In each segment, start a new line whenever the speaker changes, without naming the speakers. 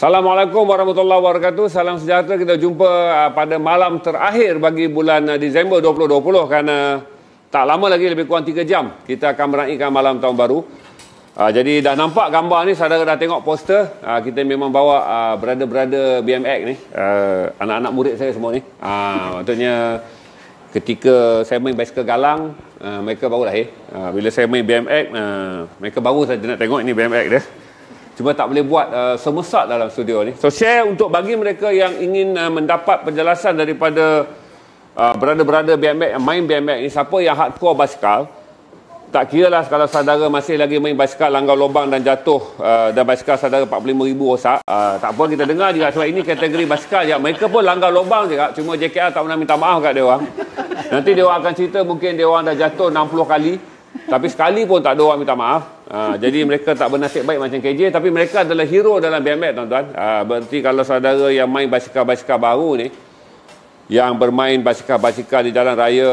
Assalamualaikum warahmatullahi wabarakatuh. Salam sejahtera. Kita jumpa pada malam terakhir bagi bulan Disember 2020 kerana tak lama lagi, lebih kurang 3 jam kita akan meraihkan malam tahun baru. Jadi dah nampak gambar ni, saudara dah tengok poster. Kita memang bawa brother-brother BMX ni, anak-anak murid saya semua ni. Maksudnya ketika saya main basikal galang, mereka baru lahir. Bila saya main BMX, mereka baru saja nak tengok ini BMX dia. Cuma tak boleh buat semesat dalam studio ni. So share untuk bagi mereka yang ingin mendapat penjelasan daripada brother-brother BMX yang main BMX ni, siapa yang hardcore basikal. Tak kira lah kalau saudara masih lagi main basikal langgar lubang dan jatuh, dan basikal saudara 45,000 rosak, tak apa, kita dengar juga sebab ini kategori basikal je. Mereka pun langgar lubang je, cuma JKR tak pernah minta maaf kat dia orang. Nanti dia orang akan cerita mungkin dia orang dah jatuh 60 kali, tapi sekali pun tak ada orang minta maaf. Jadi mereka tak bernasib baik macam KJ, tapi mereka adalah hero dalam BMX, tuan-tuan. Berarti kalau saudara yang main basikal-basikal baru ni, yang bermain basikal-basikal di jalan raya,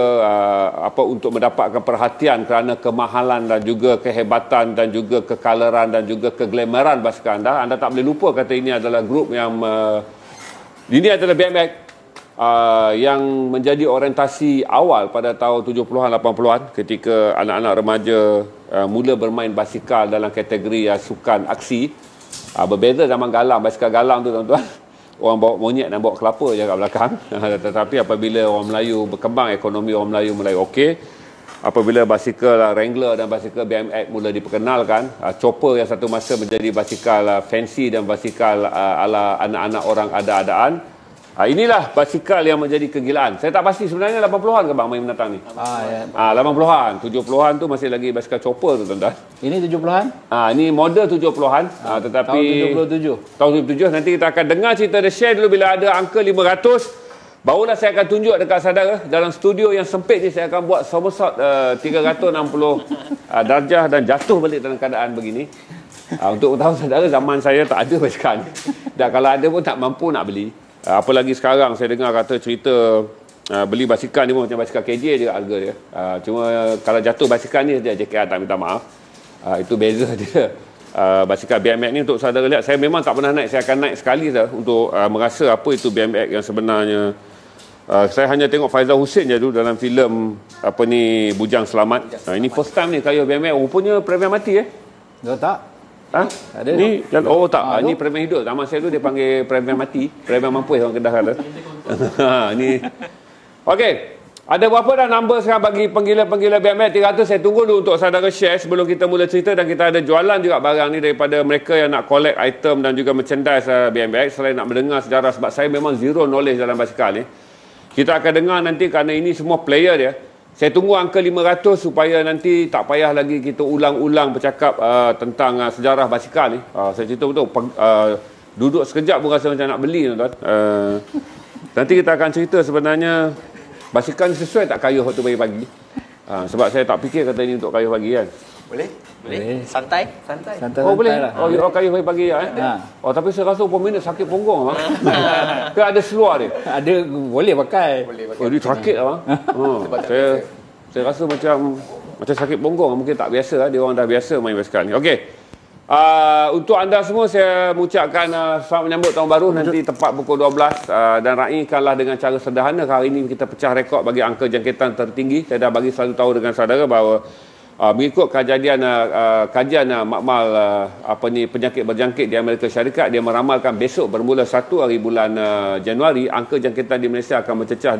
untuk mendapatkan perhatian kerana kemahalan dan juga kehebatan dan juga kekalaran dan juga keglamoran basikal anda tak boleh lupa kata ini adalah grup yang ini adalah BMX yang menjadi orientasi awal pada tahun 70-an 80-an ketika anak-anak remaja mula bermain basikal dalam kategori sukan aksi. Berbeza zaman galang. Basikal galang tu, tuan-tuan, orang bawa monyet dan bawa kelapa je kat belakang. Tetapi apabila orang Melayu berkembang, ekonomi orang Melayu mulai okey, apabila basikal Wrangler dan basikal BMX mula diperkenalkan, chopper yang satu masa menjadi basikal fancy dan basikal ala anak-anak orang ada-adaan, inilah basikal yang menjadi kegilaan. Saya tak pasti sebenarnya 80-an ke bang main menatang ni? 80-an. 70-an tu masih lagi basikal chopper tu, tuan-tuan.
Ini 70-an?
Ini model 70-an. Tetapi tahun 77 nanti kita akan dengar cerita. Dia share dulu bila ada angka 500. Barulah saya akan tunjuk dekat saudara dalam studio yang sempit ni. Saya akan buat somersault 360 darjah dan jatuh balik dalam keadaan begini. Untuk tahu saudara, zaman saya tak ada basikal ni. Dan kalau ada pun tak mampu nak beli. Apalagi sekarang saya dengar kata cerita beli basikal ni pun macam basikal KJ je harga dia. Cuma kalau jatuh basikal ni dia JKR tak minta maaf. Itu beza dia. Basikal BMX ni untuk saudara lihat, saya memang tak pernah naik. Saya akan naik sekali dah untuk merasa apa itu BMX yang sebenarnya. Saya hanya tengok Faizal Hussein je dulu dalam filem Bujang Selamat. Ini first time ni kayu BMX. Rupanya preman mati
Tak.
Ada ni tak. Ini preman hidup. Zaman saya tu dia panggil preman mati, preman mampus orang Kedah kata. Ni. Okey. Ada berapa dah number sekarang bagi penggila-penggila BMX 300? Saya tunggu dulu untuk saudara share sebelum kita mula cerita, dan kita ada jualan juga barang ni daripada mereka yang nak collect item dan juga merchandise BMX. Selain nak mendengar sejarah, sebab saya memang zero knowledge dalam basikal ni. Kita akan dengar nanti kerana ini semua player dia. Saya tunggu angka 500 supaya nanti tak payah lagi kita ulang-ulang bercakap tentang sejarah basikal ni. Saya cerita betul. Duduk sekejap pun rasa macam nak beli, tuan-tuan. Nanti kita akan cerita sebenarnya basikal ni sesuai tak kayuh waktu pagi-pagi. Sebab saya tak fikir kata ini untuk kayuh pagi kan.
Boleh? Santai.
Boleh
lah.
Kayuh pagi-pagi tapi saya rasa peminat sakit punggung bang. Ke ada seluar dia?
Ada, boleh pakai.
Dia sakit lah bang. Saya rasa macam sakit punggung. Mungkin tak biasa. Dia orang dah biasa main basikal ni. Okey. Untuk anda semua saya mengucapkan selamat menyambut tahun baru. Nanti tepat pukul 12 dan raikanlah dengan cara sederhana. Hari ini kita pecah rekod bagi angka jangkitan tertinggi. Saya dah bagi selalu tahu dengan saudara bahawa mengikut kajian makmal penyakit berjangkit di Amerika Syarikat, dia meramalkan besok bermula 1 hari bulan Januari, angka jangkitan di Malaysia akan mencecah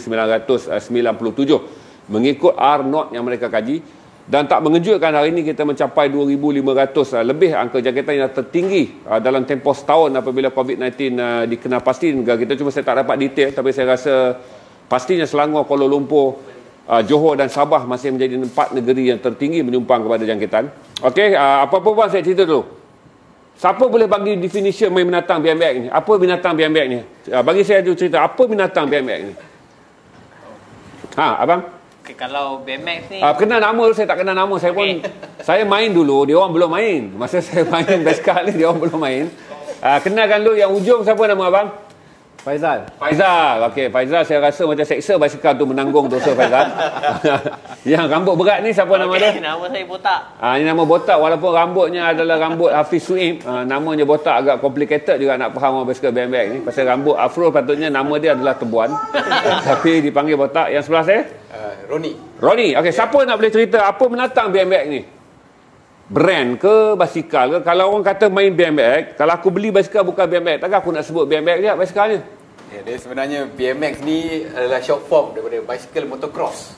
2,997 mengikut R0 yang mereka kaji. Dan tak mengejutkan, hari ini kita mencapai 2,500 lebih angka jangkitan yang tertinggi dalam tempoh setahun apabila COVID-19 dikenal pasti negara kita. Cuma saya tak dapat detail, tapi saya rasa pastinya Selangor, Kuala Lumpur, Johor dan Sabah masih menjadi 4 negeri yang tertinggi menyumbang kepada jangkitan. Okey, apa-apa pun saya cerita dulu. Siapa boleh bagi definition main binatang BMX ni? Apa binatang BMX ni? Bagi saya dulu cerita, apa binatang BMX ni? Abang?
Okay, kalau BMX ni
kenal nama dulu, saya tak kenal nama. Saya pun saya main dulu, dia orang belum main. Masa saya main basikal ni, dia orang belum main. Kenalkan dulu yang ujung, siapa nama abang?
Faizal.
Faizal. Okey, Faizal saya rasa macam seksa basikal tu menanggung dosa Faizal. Yang rambut berat ni siapa nama dia?
Nama saya Botak.
Ini nama botak walaupun rambutnya adalah rambut Hafiz Suim. Namanya botak agak complicated juga nak faham orang basikal BMX ni. Pasal rambut afro patutnya nama dia adalah Tebuan. Tapi dipanggil botak. Yang sebelah saya?
Roni.
Roni. Okey, siapa nak boleh cerita apa menatang BMX ni? Brand ke basikal ke? Kalau orang kata main BMX, kalau aku beli basikal bukan BMX, takkan aku nak sebut BMX je basikalnya?
Ya, dia sebenarnya BMX ni adalah short form daripada bicycle motocross.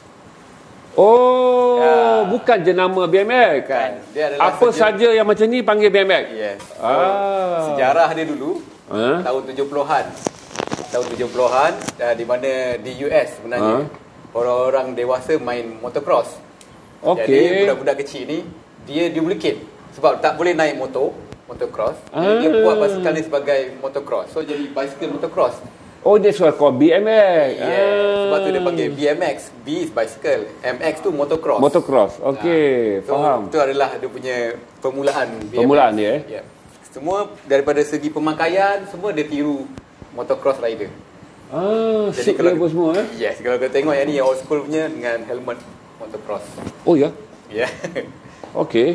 Oh, bukan je nama BMX.
Bukan. Dia adalah
apa saja yang macam ni panggil BMX.
Yes. So, sejarah dia dulu tahun 70-an. Tahun 70-an di mana di US sebenarnya orang-orang dewasa main motocross.
Okey.
Jadi budak-budak kecil ni dia duplicate sebab tak boleh naik motocross. Dia buat basikal ni sebagai motocross. So jadi bicycle motocross.
Oh, that's why called BMX.
Sebab tu dia panggil BMX. B is bicycle, MX tu motocross.
Motocross. Okey,
So,
faham.
itu adalah dia punya permulaan BMX.
Permulaan dia.
Yeah. Semua daripada segi pemakaian semua dia tiru motocross rider.
Jadi kalau apa semua
Yes, kalau kau tengok yang ni yang old school punya dengan helmet motocross.
Oh ya.
Ya.
Okey.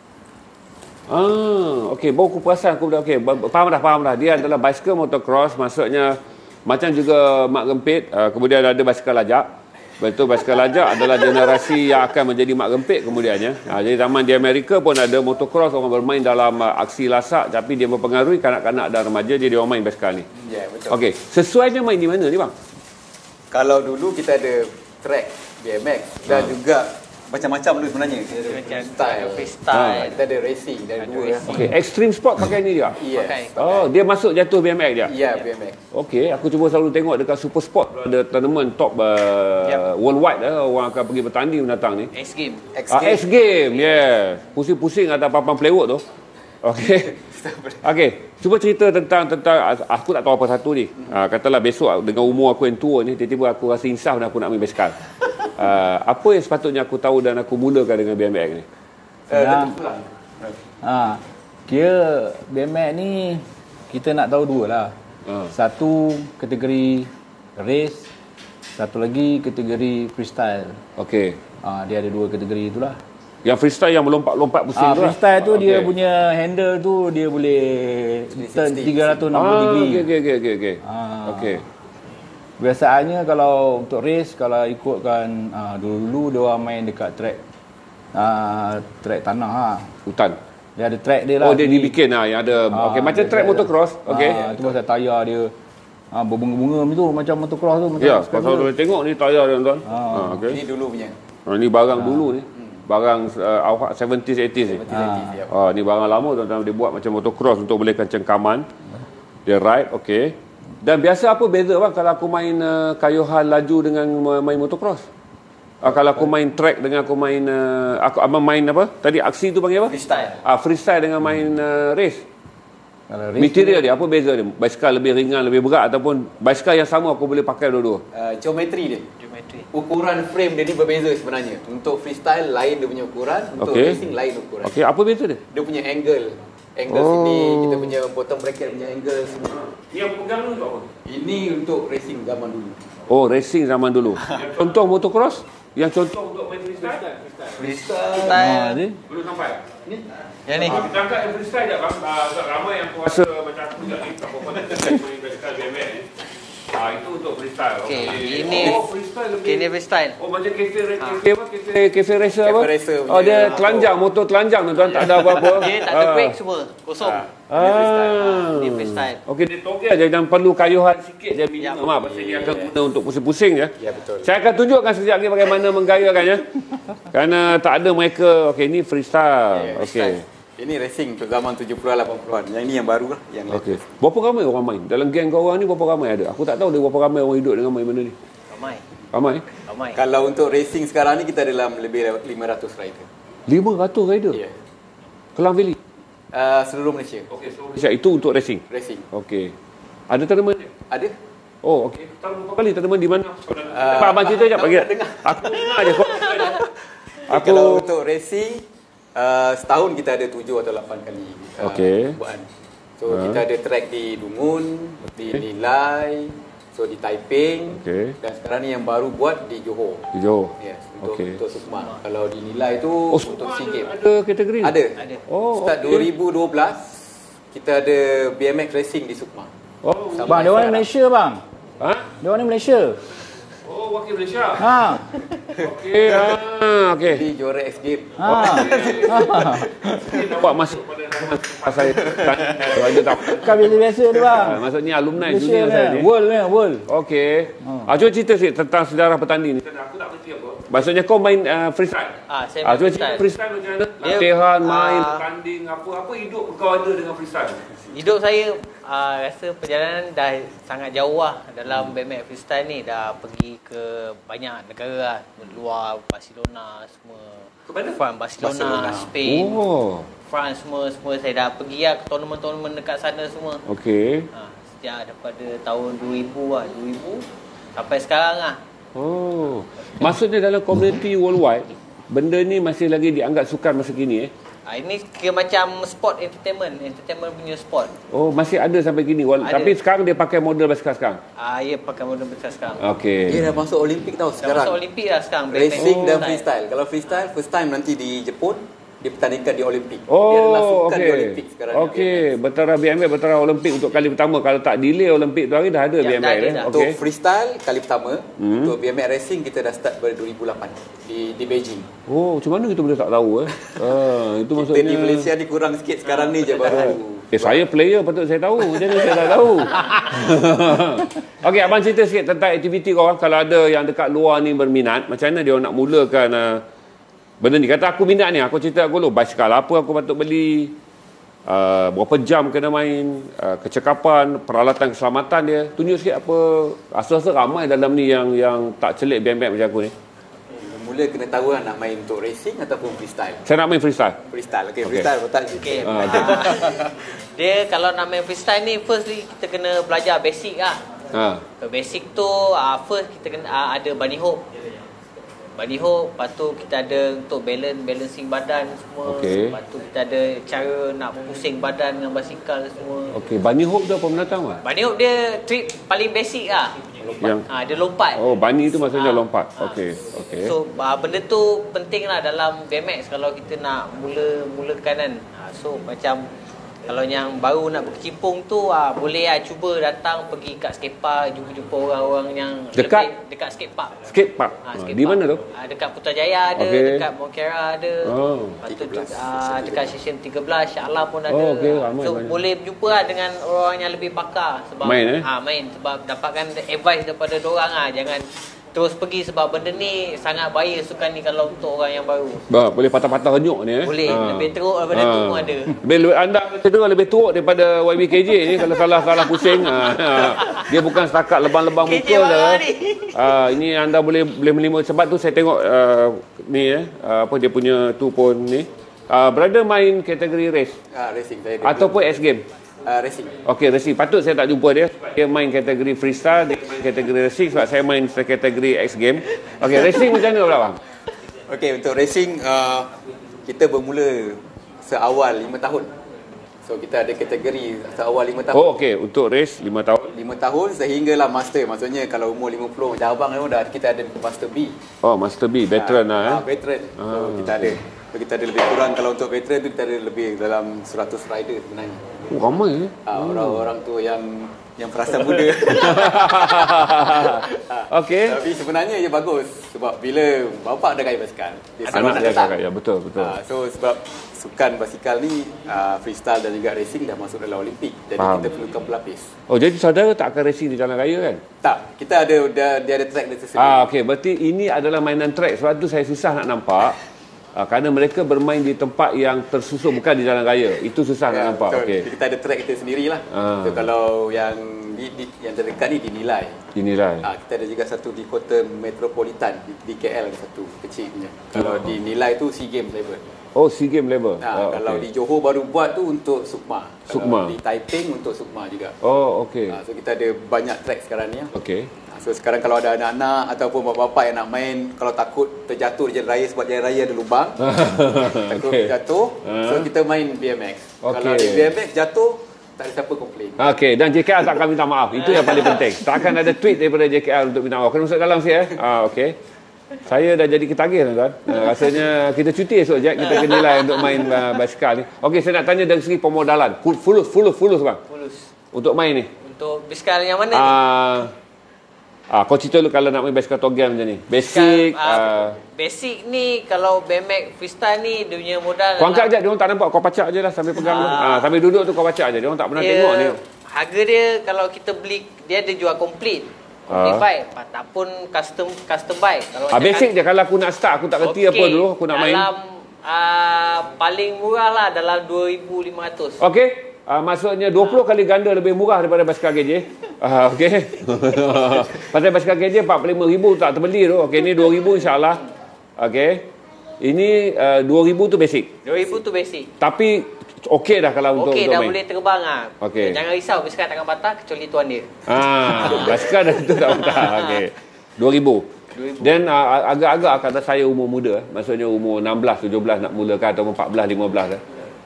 Okey, baru aku perasan aku dah okey, faham dah. Dia adalah bicycle motocross, maksudnya macam juga mak gempit, kemudian ada basikal lajak. Betul, basikal lajak adalah generasi yang akan menjadi mak gempit kemudiannya. Jadi zaman di Amerika pun ada motocross, orang bermain dalam aksi lasak, tapi dia mempengaruhi kanak-kanak dan remaja, jadi orang main basikal ni.
Ya, betul.
Okey, sesuainya main di mana ni bang?
Kalau dulu kita ada track BMX dan juga macam-macam dulu sebenarnya. Kita ada freestyle, kita ada racing, ada dua.
Okey, extreme sport pakai ni dia.
Yes.
Oh, dia masuk jatuh BMX dia.
Ya, BMX.
Okey, aku cuba selalu tengok dekat Super Sport ada tournament top worldwide orang akan pergi bertanding mendatang ni.
X Game.
X Game, yes. Pusing-pusing atas papan plywood tu. Okey. Okey, cuba cerita tentang aku tak tahu apa satu ni. Katalah besok dengan umur aku yang tua ni, tiba-tiba aku rasa insaf dan aku nak main basikal. Apa yang sepatutnya aku tahu dan aku mulakan dengan BMX ni?
Kira BMX ni kita nak tahu dua lah. Satu kategori race, satu lagi kategori freestyle.
Okey.
Dia ada dua kategori itulah.
Yang freestyle yang melompat-lompat pusing tu lah.
Freestyle tu dia punya handle tu dia boleh turn 360 degree.
Okey.
Biasaannya kalau untuk race, kalau ikutkan dulu dia orang main dekat track tanah
Hutan.
Dia ada track dia lah.
Oh, dia dibikin yang ada okey macam track motocross. Okey.
Itu pasal tayar dia berbunga-bunga macam motocross tu macam.
Ya, pasal boleh tengok ni tayar dia tuan. Okey.
Ini dulu punya.
Ini barang dulu ni. Barang awak 70s 80s ni. Ni barang lama tuan-tuan, dia buat macam motocross untuk bolehkan cengkaman. Dia ride, okey. Dan biasa apa beza bang kalau aku main kayuhan laju dengan main motocross? Kalau aku main track dengan aku main aku main apa? Tadi aksi tu panggil apa?
Freestyle.
Freestyle dengan main race.
Kalau race
Material dia apa beza dia? Basikal lebih ringan, lebih berat ataupun basikal yang sama aku boleh pakai dua-dua?
Geometri dia. Ukuran frame dia ni berbeza sebenarnya. Untuk freestyle lain dia punya ukuran, untuk racing lain ukuran.
Okey, apa beza dia?
Dia punya angle sini, kita punya bottom bracket punya angle sini.
Yang pegang tu untuk apa?
Ini untuk racing zaman dulu.
Oh, racing zaman dulu. Contoh motocross? Yang contoh untuk main freestyle?
Freestyle.
Belum sampai?
Ni.
Yang ni.
Kita angkat yang freestyle je bang. Ramai yang rasa macam aku juga ni. Tak apa-apa main basikal BMX ni. Itu untuk freestyle.
Okey, ini
freestyle lebih.
Ini freestyle.
Oh, macam cafe racer apa?
Cafe racer punya.
Oh, dia telanjang, motor telanjang tu tuan, tak ada apa-apa.
Dia tak ada brake semua. Kosong. Dia freestyle.
Okey, dia togel je dan perlu kayuhan sikit je minimum lah. Pasal dia akan guna untuk pusing-pusing je.
Ya, betul.
Saya akan tunjukkan sekejap lagi bagaimana menggayakannya. Kerana tak ada mereka. Okey, ini freestyle. Okey.
Ini racing untuk zaman 70-an 80-an. Yang ni yang baru lah, yang
Okey. Berapa ramai orang main? Dalam geng kau orang ni berapa ramai ada? Aku tak tahu dia berapa ramai orang hidup dengan main benda ni. Ramai?
Kalau untuk racing sekarang ni kita dalam lebih 500 rider.
500 rider?
Ya.
Kelang Valley?
Seluruh Malaysia.
Okey, seluruh Malaysia. Itu untuk racing?
Racing.
Okey. Ada tournament?
Ada.
Oh, okey. Tahu berapa kali tournament di mana? Abang cerita sekejap bagi. Aku dengar je.
Kalau untuk racing setahun kita ada 7 atau 8 kali buat. So kita ada track di Dungun, di Nilai, so di Taiping, dan sekarang ni yang baru buat di Johor.
Di Johor.
Yes, untuk Sukma. Kalau di Nilai tu untuk SEA Games.
Ada kategori?
Ada.
okay.
Start 2012 kita ada BMX racing di Sukma.
Bang, dia orang Malaysia bang.
Ha?
Dia orang Malaysia.
Oh, wakil Malaysia.
Ha.
Okey. Okey.
Di juara X Game.
Buat masuk pada saya. Ada tak?
Kan biasa-biasa tu bang.
Maksudnya alumni
Malaysia
dunia saya ni.
World.
Okey. Cuba cerita sikit tentang sejarah bertanding ni. Aku tak berhenti apa. Maksudnya kau main freestyle?
Saya main
cuba cerita freestyle macam mana? Latihan, main, bertanding, apa hidup kau ada dengan freestyle?
Hidup saya rasa perjalanan dah sangat jauh lah dalam BMX freestyle ni. Dah pergi ke banyak negara lah. Luar Barcelona semua.
Ke mana?
Barcelona, Spain, France semua saya dah pergi lah ke tournament-tournament dekat sana semua.
Okey.
Sejak daripada tahun 2000 lah, 2000 sampai sekarang lah.
Maksudnya dalam komuniti worldwide, benda ni masih lagi dianggap sukan masa kini
Ini kira macam sport entertainment punya sport.
Masih ada sampai kini. Tapi sekarang dia pakai model basikal sekarang.
Ya, pakai model basikal sekarang.
Okey.
Dia dah masuk Olimpik tau sekarang.
Dah masuk Olimpik dah sekarang.
Racing dan freestyle. Kalau freestyle first time nanti di Jepun, dipertandingkan di Olimpik. Dia adalah sukan di Olimpik sekarang.
Bertaraf BMX, bertaraf Olimpik untuk kali pertama. Kalau tak delay Olimpik tu hari dah ada BMX
Untuk freestyle kali pertama, untuk BMX racing kita dah start pada 2008 di Beijing.
Macam mana kita boleh tak tahu itu maksudnya
kita di Malaysia ni kurang sikit sekarang ni je baru.
Saya player patut saya tahu. Macam mana saya tak tahu? Okey, abang cerita sikit tentang aktiviti kau. Kalau ada yang dekat luar ni berminat, macam mana dia nak mulakan benda ni? Kata aku minat ni, aku cerita aku dulu, basikal apa aku patut beli, berapa jam kena main, kecekapan, peralatan keselamatan dia. Tunjuk sikit apa. Rasa-rasa ramai dalam ni yang tak celik BMX macam aku ni.
Mula kena tahu lah nak main untuk racing ataupun freestyle.
Saya nak main freestyle.
Okey, freestyle betul.
Dia kalau nak main freestyle ni, first kita kena belajar basic lah. Basic tu first kita kena ada bunny hop. Lepas tu kita ada untuk balancing badan semua. Lepas tu kita ada cara nak pusing badan dengan basikal semua.
Bunny hop tu apa menatang?
Bunny hop dia trick paling basic lah. Dia lompat.
Bunny tu maksudnya lompat.
So benda tu penting lah dalam BMX kalau kita nak mulakan kan. So macam kalau yang baru nak berkecimpung tu boleh cuba datang pergi kat skatepark, jumpa orang-orang yang dekat skatepark.
Skatepark. Di mana tu?
Dekat Putrajaya ada, dekat Monkera ada. Lepas tu dekat Session 13 Shah Alam pun ada. So boleh berjumpa lah dengan orang yang lebih pakar sebab main sebab dapatkan advice daripada diorang jangan terus pergi sebab benda ni sangat bahaya sukan ni kalau untuk orang yang baru.
Boleh patah-patah renyuk ni
Boleh, lebih teruk daripada tu pun ada.
Anda cedera lebih teruk daripada YBKJ ni kalau salah pusing. Dia bukan setakat lebam-lebam muka dah. Ini anda boleh menerima sebab tu saya tengok ni apa dia punya tu pun ni. Brother main kategori race.
Racing saya.
Ataupun X game.
Racing.
Racing. Patut saya tak jumpa dia. Dia main kategori freestyle, dia main kategori racing sebab saya main kategori X game. Racing macam mana pula bang?
Untuk racing kita bermula seawal 5 tahun. So kita ada kategori seawal 5 tahun.
Untuk race 5 tahun.
5 tahun sehinggalah master. Maksudnya kalau umur 50 macam abang ni dah kita ada master B.
Master B, veteran
veteran. So kita ada. So, kita ada lebih kurang kalau untuk veteran tu kita ada lebih dalam 100 rider sebenarnya.
Ramai
orang-orang tu yang perasan muda. Tapi sebenarnya ia bagus sebab bila bapa ada gaya basikal, dia
anak dia akan gaya. Betul.
So sebab sukan basikal ni freestyle dan juga racing dah masuk dalam Olimpik. Jadi kita perlukan pelapis.
Jadi saudara tak akan racing di jalan raya kan?
Tak. Kita ada dia ada track dia tersendiri.
Berarti ini adalah mainan track. Sebab tu saya susah nak nampak. Kerana mereka bermain di tempat yang tersusun, bukan di jalan raya. Itu susah nak nampak.
Kita ada track kita sendirilah. So kalau yang yang terdekat ni dinilai. Kita ada juga satu di kota metropolitan di KL, satu kecil punya. Kalau dinilai tu SEA Games level.
SEA Games level.
Kalau di Johor baru buat tu untuk Sukma. Kalau di Taiping untuk Sukma juga. So kita ada banyak track sekarang ni. So sekarang kalau ada anak-anak ataupun bapa-bapa yang nak main, kalau takut terjatuh di jalan raya sebab jalan raya ada lubang, takut terjatuh, so kita main BMX. Kalau di BMX jatuh, Tak ada siapa komplain.
Okey, dan JKR tak akan minta maaf. Itu yang paling penting. Tak akan ada tweet daripada JKR untuk minta maaf. Kena masuk dalam sikit okey. Saya dah jadi ketagih tuan-tuan. Rasanya kita cuti esok Jack, kita kena nilai untuk main basikal ni. Okey, saya nak tanya dari segi pemodalan. Fulus bang.
Fulus.
Untuk main ni.
Untuk basikal yang mana ni?
Kau cerita dulu kalau nak main basikal togam macam ni. Basic.
Basic ni kalau BMX freestyle ni dia punya modal.
Kau angkat je, dia orang tak nampak. Kau pacak je lah sambil pegang. Sambil duduk tu kau pacak je. Dia orang tak pernah tengok ni.
Harga dia kalau kita beli, dia ada jual complete. Bike ataupun custom bike. Kalau
basic je kalau aku nak start, aku tak kerti apa dulu aku nak main.
Dalam paling murah lah dalam 2,500.
Okey. Maksudnya 20 kali ganda lebih murah daripada basikal KJ. Okey. Pasal basikal KJ 45,000 tak terbeli tu. Okey, ni 2,000 insya-Allah. Okey. Ini 2,000 tu basic.
2,000 tu basic.
Tapi okey dah kalau untuk
dah
main.
Boleh terbang ah.
Okay.
Jangan risau basikal takkan patah kecuali tuan dia.
Basikal dah tentu tak patah. Okey. 2,000. Dan agak-agak kata saya umur muda, maksudnya umur 16, 17 nak mulakan atau 14, 15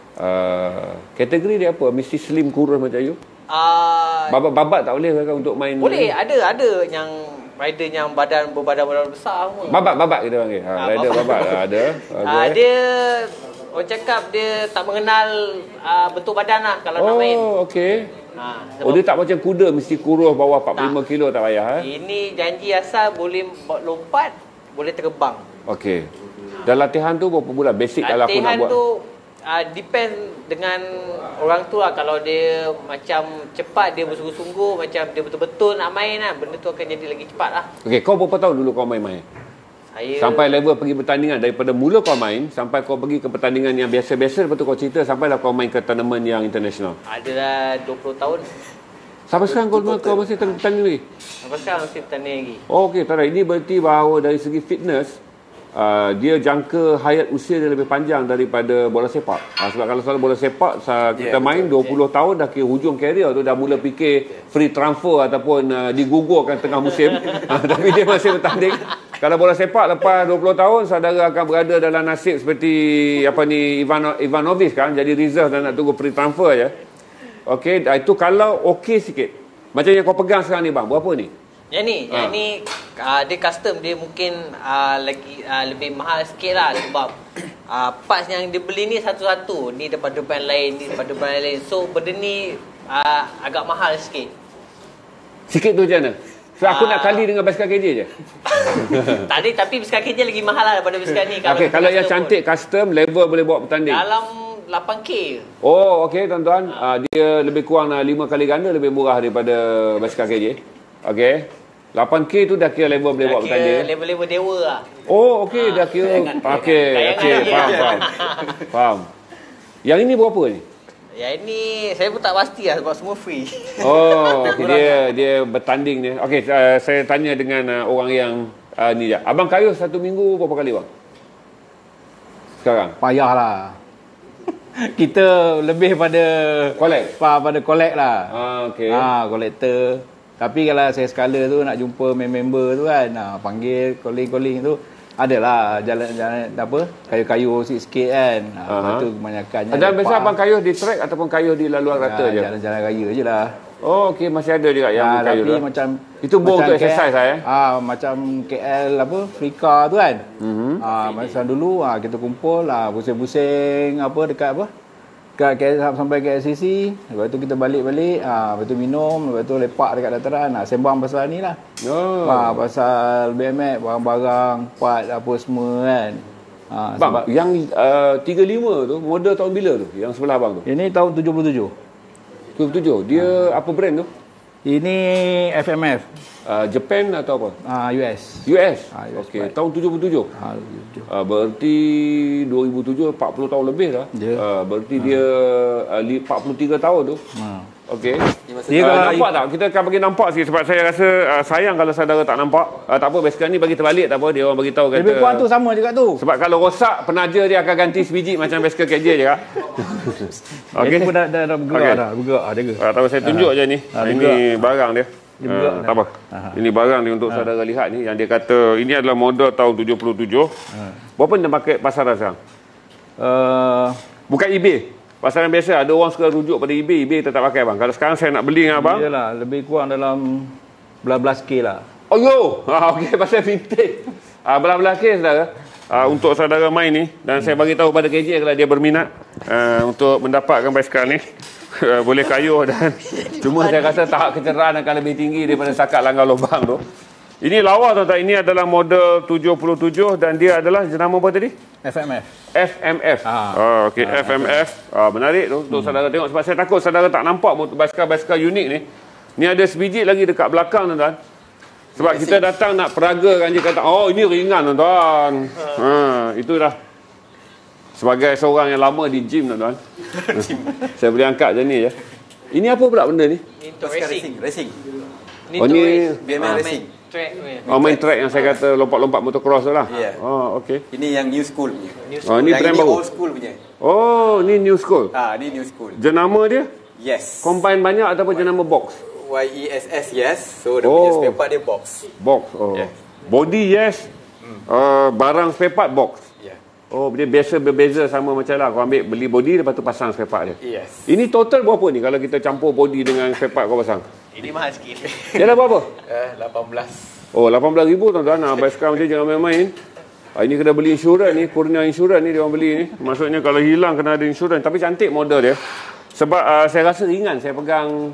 kategori dia apa? Mesti slim kurus macam you? Babat tak boleh kan untuk main?
Boleh, ada yang rider yang berbadan besar semua.
Babat kita panggil. Rider babat ada.
Dia orang cakap dia tak mengenal bentuk badan lah kalau nak main.
Okey. Dia tak macam kuda mesti kurus bawah 45 kilo tak payah.
Ini janji asal boleh lompat, boleh terbang.
Okey. Dan latihan tu berapa bulan? Basic kalau aku nak buat.
Latihan tu depend dengan orang tu lah. Kalau dia macam cepat, dia bersungguh-sungguh, macam dia betul-betul nak main lah, benda tu akan jadi lagi cepat lah.
Okey, kau berapa tahun dulu kau main-main? Sampai level pergi pertandingan, daripada mula kau main sampai kau pergi ke pertandingan yang biasa-biasa, lepas tu kau cerita sampailah kau main ke tournament yang international.
Adalah 20 tahun.
Sampai sekarang kau masih bertanding lagi?
Sampai sekarang masih bertanding lagi.
Okey, tak ada. Ini berarti bahawa dari segi fitness dia jangka hayat usia dia lebih panjang daripada bola sepak. Sebab kalau soal bola sepak kita main 20 tahun dah kira hujung karier tu, dah mula fikir free transfer ataupun digugurkan tengah musim. Tapi dia masih bertanding. Kalau bola sepak lepas 20 tahun saudara akan berada dalam nasib seperti Ivanovic kan, jadi reserve dan nak tunggu free transfer je. Okey, itu kalau okey sikit. Macam yang kau pegang sekarang ni bang, berapa ni?
Yang ni dia custom, dia mungkin lagi lebih mahal sikit lah sebab parts yang dia beli ni satu-satu, ni daripada brand lain, ni daripada brand lain, so benda ni agak mahal sikit.
Sikit tu macam mana? So aku nak kali dengan basikal KJ je.
Tadi tapi basikal KJ lagi mahal lah daripada basikal ni.
Okey, kalau yang cantik custom level boleh bawa bertanding.
Dalam 8K.
Oh, okey tuan-tuan, dia lebih kurang 5 kali ganda lebih murah daripada basikal KJ. Okey. 8K tu dah kira level boleh buat bertanding.
Level-level dewa lah.
Oh, okey, dah kira. Okey, faham. Yang ini berapa ni?
Yang ini saya pun tak pasti lah sebab semua free.
Oh, okay. dia bertanding ni. Okey, saya tanya dengan orang yang ni je. Abang kayuh satu minggu berapa kali bang? Sekarang?
Payahlah. Kita lebih pada
collect.
Pada collect lah.
Okey.
Collector. Tapi kalau saya sekala tu nak jumpa member tu kan, panggil calling tu, adalah jalan-jalan apa, kayu-kayu sikit kan. Lepas tu kebanyakannya.
Dan biasa abang kayuh di track ataupun kayuh di laluan rata je?
Jalan-jalan raya je lah.
Oh, okey, masih ada juga yang kayuh tu.
Tapi macam
itu bom tu exercise lah
macam KL apa, Frika tu kan. Macam dulu kita kumpul pusing-pusing apa dekat apa, sampai ke LCC, lepas tu kita balik-balik, lepas tu minum, lepas tu lepak dekat dataran, sembang pasal ni lah. Pasal BMX, barang-barang, part apa semua kan.
Bang, yang 35 tu model tahun bila tu? Yang sebelah abang tu?
Ini tahun 77.
77. Dia apa brand tu?
Ini FMF.
Japan atau apa?
US.
Okey, tahun 77. Berarti 2007 40 tahun lebih dah. Berarti dia 43 tahun tu. Okey.
Dia
nampak tak? Kita akan bagi nampak sikit sebab saya rasa sayang kalau saudara tak nampak. Tak apa, basikal ni bagi terbalik tak apa, dia orang bagi tahu kata.
Lebih kurang tu sama juga tu.
Sebab kalau rosak penaja dia akan ganti sebiji macam basikal KJ je kak.
Okey. Dia pun dah bergerak dah, jaga.
Tak apa, saya tunjuk je ni. Ini barang dia. Tak apa. Ini barang dia untuk saudara lihat ni yang dia kata ini adalah model tahun 77. Berapa dia pakai pasaran sekarang?
Uh,
Bukan eBay. Pasaran biasa ada orang suka rujuk pada eBay tetap pakai bang. Kalau sekarang saya nak beli dengan abang,
iyalah, lebih kurang dalam belas K lah.
Oh yo, okey, pasal vintage. Belah-belah K saudara. Untuk saudara main ni, dan saya bagi tahu pada KJ kalau dia berminat untuk mendapatkan basikal ni. Boleh kayuh dan cuma saya rasa tahap kecerahan akan lebih tinggi daripada setakat langgar lubang tu. Ini lawa tuan-tuan, ini adalah model 77 dan dia adalah jenama apa tadi?
FMF.
FMF. Okey, FMF. Menarik tu untuk saudara tengok, sebab saya takut saudara tak nampak basikal-basikal unik ni. Ni ada sebiji lagi dekat belakang tuan-tuan. Sebab kita datang nak peragakan je, kata oh ini ringan tuan-tuan. Itu dah sebagai seorang yang lama di gym tuan-tuan. Saya boleh angkat macam ni je. Ini apa pula benda ni?
Untuk racing.
Oh ni
BMX racing.
Main track yang saya kata lompat-lompat motocross tu lah. Okey.
Ini yang new school punya.
Ni brand baru.
Old school punya.
Oh, ni new school.
Ni new school.
Jenama dia?
Yes.
Combine banyak ataupun jenama box?
YESS, yes. So dia punya spare part dia box.
Box. Yes. Body yes. Barang spare part box.
Yeah.
Dia biasa berbeza sama macam lah. Kau ambil beli body lepas tu pasang spare part dia.
Yes.
Ini total berapa ni kalau kita campur body dengan spare part kau pasang?
Ini mahal sikit.
Dia dah berapa?
18.
18,000 tuan-tuan. Basikal macam jangan main-main. Ini kena beli insurans ni. Kurnia insurans ni dia orang beli ni. Maksudnya kalau hilang kena ada insurans. Tapi cantik model dia. Sebab saya rasa ringan. Saya pegang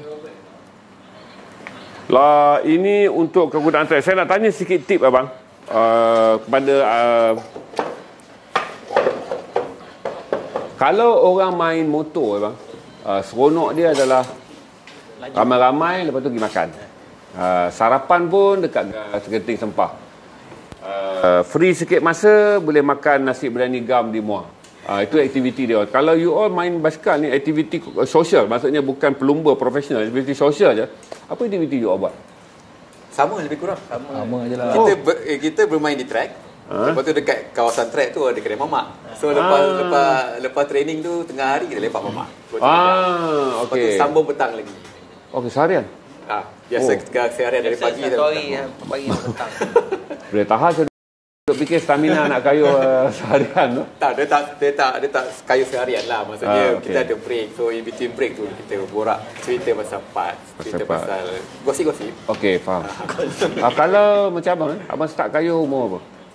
lah, ini untuk kegunaan track. Saya nak tanya sikit tip abang kepada kalau orang main motor abang, seronok dia adalah ramai-ramai lepas tu pergi makan. Sarapan pun dekat Segenting Sempah. Free sikit masa boleh makan nasi berani gam di Muar. Itu aktiviti dia. Kalau you all main basikal ni aktiviti sosial, maksudnya bukan pelumba profesional, aktiviti sosial je. Apa aktiviti you all buat?
Sama lebih kurang.
Sama je lah.
Kita bermain di track. Lepas tu dekat kawasan track tu ada kedai mamak. So lepas training tu tengah hari kita lepak mamak.
Okey.
Lepas tu sambung petang lagi.
Okey, seharian.
Biasa seharian dari pagi
pagi petang.
Boleh tahan saya duk fikir stamina nak kayuh seharian tu.
Dia tak kayu seharian lah. Maksudnya kita ada break. So in between break tu kita borak cerita pasal part, cerita pasal gosip-gosip.
Okey, faham. Kalau macam abang start kayuh umur apa?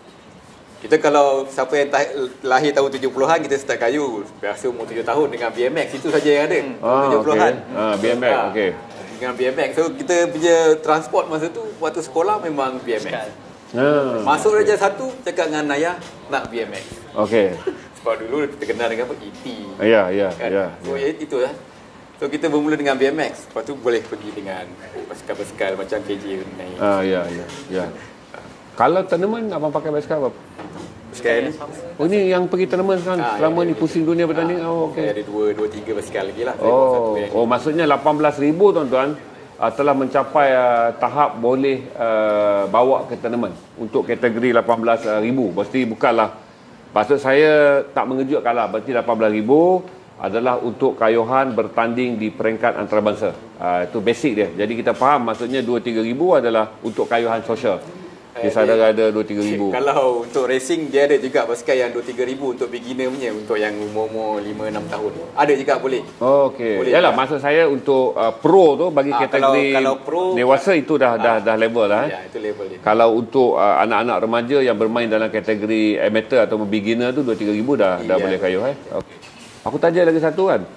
Kita kalau siapa yang lahir tahun 70-an kita start kayu. Biasa umur 7 tahun dengan BMX itu saja yang ada. 70-an.
BMX, okey.
Dengan BMX. So kita punya transport masa tu waktu sekolah memang BMX. Masuk Raja 1 cakap dengan ayah nak BMX.
Okey.
Sebab dulu kita kenal dengan apa? ET.
Ya.
So itu lah. So kita bermula dengan BMX. Lepas tu boleh pergi dengan basikal-basikal macam KJ naik.
Ya. Kalau tournament abang pakai basikal apa?
Basikal ni.
Ni yang pergi tournament sekarang. Selama ni pusing dunia bertanding. Okey.
Ada 2-3 basikal lagi lah.
Maksudnya 18,000 tuan-tuan. Telah mencapai tahap boleh bawa ke tournament untuk kategori 18,000. Pasti bukanlah, maksud saya tak mengejutkan lah. Berarti 18,000 adalah untuk kayuhan bertanding di peringkat antarabangsa. Itu basic dia. Jadi kita faham maksudnya 2-3 ribu adalah untuk kayuhan sosial. Di saudara ada 2-3 ribu.
Kalau untuk racing dia ada juga basikal yang 2-3 ribu untuk beginner punya, untuk yang umur 5-6 tahun. Ada juga boleh.
Okey. Yalah, maksud saya untuk pro tu bagi kategori
kalau pro,
dewasa itu dah level lah.
Ya, itu level dia.
Kalau untuk anak-anak remaja yang bermain dalam kategori amateur atau beginner tu 2-3 ribu dah boleh kayuh. Okay. Aku tanya lagi satu kan.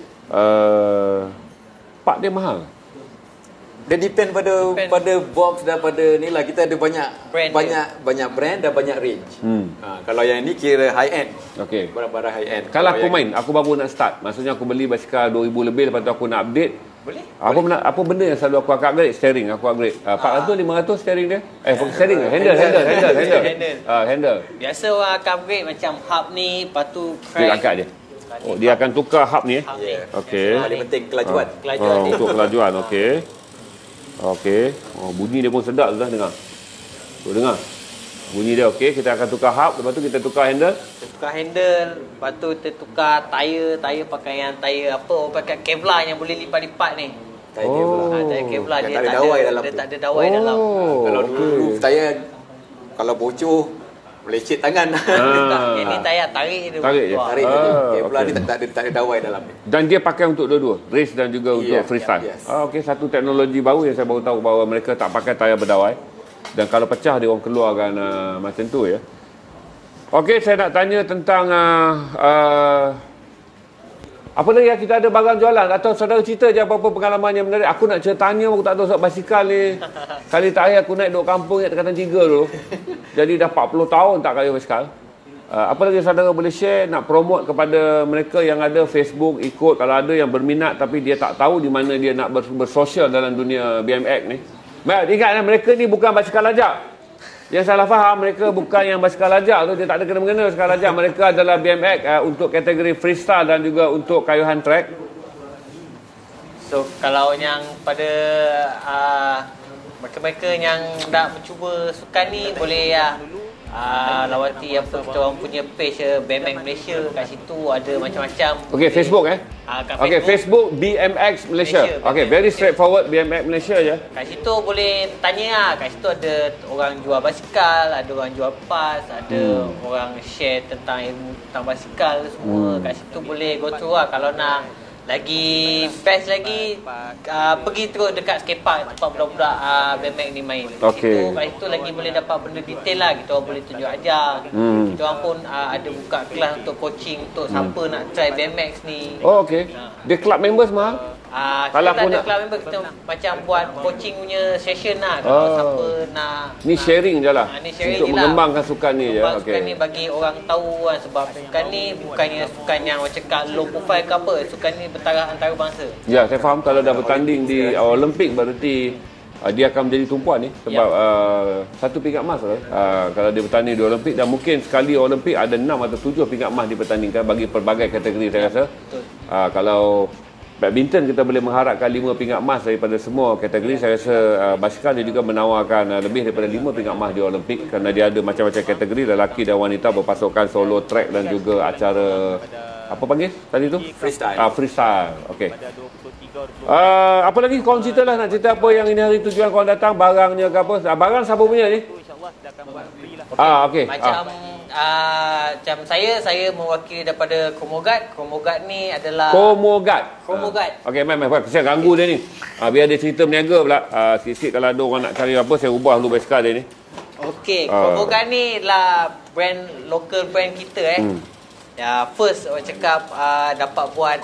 Part dia mahal.
Dia depend pada box dan pada ni lah. Kita ada banyak brand dan banyak range. Kalau yang ni kira high end.
Okey.
Barang-barang high end.
Kalau aku main, aku baru nak start. Maksudnya aku beli basikal 2,000 lebih, lepas tu aku nak update.
Boleh.
Apa benda yang selalu aku upgrade? Steering aku upgrade. 400 500 steering dia. Steering ke? Handle.
Biasa orang akan upgrade macam hub ni, lepas tu
dia angkat je. Dia akan tukar hub ni. Okey.
Paling penting kelajuan.
Untuk kelajuan, okey. Bunyi dia pun sedap dah dengar. Tu dengar. Bunyi dia okey, kita akan tukar hub, lepas tu kita tukar handle.
Lepas tu kita tukar tayar pakai yang tayar apa, orang pakai Kevlar yang boleh lipat-lipat ni. Tayar Kevlar dia tak ada dawai dalam.
Kalau dulu tayar kalau bocor melecet tangan.
Yang ni tarik dia.
Tarik je.
Tarik je. Kabel ni tak ada dawai dalam ni.
Dan dia pakai untuk dua-dua, race dan juga untuk freestyle. Okey, satu teknologi baru yang saya baru tahu bahawa mereka tak pakai tayar berdawai. Dan kalau pecah dia orang keluarkan macam tu ya. Okey, saya nak tanya tentang apa lagi ya, kita ada barang jualan atau saudara cerita je apa-apa pengalaman yang menarik. Aku nak ceritanya aku tak tahu sebab basikal ni. Kali terakhir aku naik duduk kampung kat Dekatan 3 dulu. Jadi dah 40 tahun tak kaya basikal. Apa lagi saudara boleh share nak promote kepada mereka yang ada Facebook ikut, kalau ada yang berminat tapi dia tak tahu di mana dia nak bersosial dalam dunia BMX ni. Ingat mereka ni bukan basikal lajak. Yang salah faham, mereka bukan yang basikal lajak tu, dia tak ada kena-mengena basikal lajak. Mereka adalah BMX untuk kategori freestyle dan juga untuk kayuhan track.
So kalau yang pada mereka-mereka yang nak mencuba sukan ni boleh lawati apa kita orang punya page BMX Malaysia. Kat situ ada macam-macam.
Okey, Facebook Okey, Facebook BMX Malaysia. Okey, very straightforward, BMX Malaysia je.
Kat situ boleh tanya kat situ ada orang jual basikal, ada orang jual pas, ada orang share tentang ilmu tentang basikal semua. Kat situ boleh go through kalau nak lagi best lagi pergi terus dekat skatepark tempat budak-budak BMX ni main.
Okey.
Kat situ lagi boleh dapat benda detail lah. Kita orang boleh tunjuk ajar. Kita orang pun ada buka kelas untuk coaching untuk siapa nak try BMX ni.
Oh, okey. Dia club members mahal?
Kalau tak ada club member, kita macam buat coaching punya session lah. Kalau siapa nak
ni sharing je lah
ni sharing
untuk
je
mengembangkan sukan ni je.
Sukan ni bagi orang tahu kan, sebab sukan ni bukannya sukan yang macam cakap low profile ke apa. Sukan ni bertaraf antarabangsa. Ya,
saya faham kalau dah bertanding di Olimpik berarti dia akan menjadi tumpuan ni sebab satu pingat emas kalau dia bertanding di Olimpik, dan mungkin sekali Olimpik ada 6 atau 7 pingat emas dipertandingkan bagi pelbagai kategori saya rasa. Kalau badminton kita boleh mengharapkan 5 pingat emas daripada semua kategori. Saya rasa basikal dia juga menawarkan lebih daripada 5 pingat emas di Olimpik kerana dia ada macam-macam kategori lelaki dan wanita berpasukan solo track dan juga acara apa panggil tadi tu?
Freestyle.
Freestyle. Okey. Apa lagi korang cerita lah, nak cerita apa yang ini hari tujuan korang datang, barangnya ke apa? Barang siapa punya ni? Okey.
Macam saya mewakili daripada Chromoguard. Chromoguard ni adalah
Chromoguard. Okey, mai saya ganggu dia ni. Biar dia cerita berniaga pula. Sikit kalau ada orang nak cari apa, saya ubah dulu basikal dia ni.
Okey, Chromoguard ni lah local brand kita Ya, first orang cakap dapat buat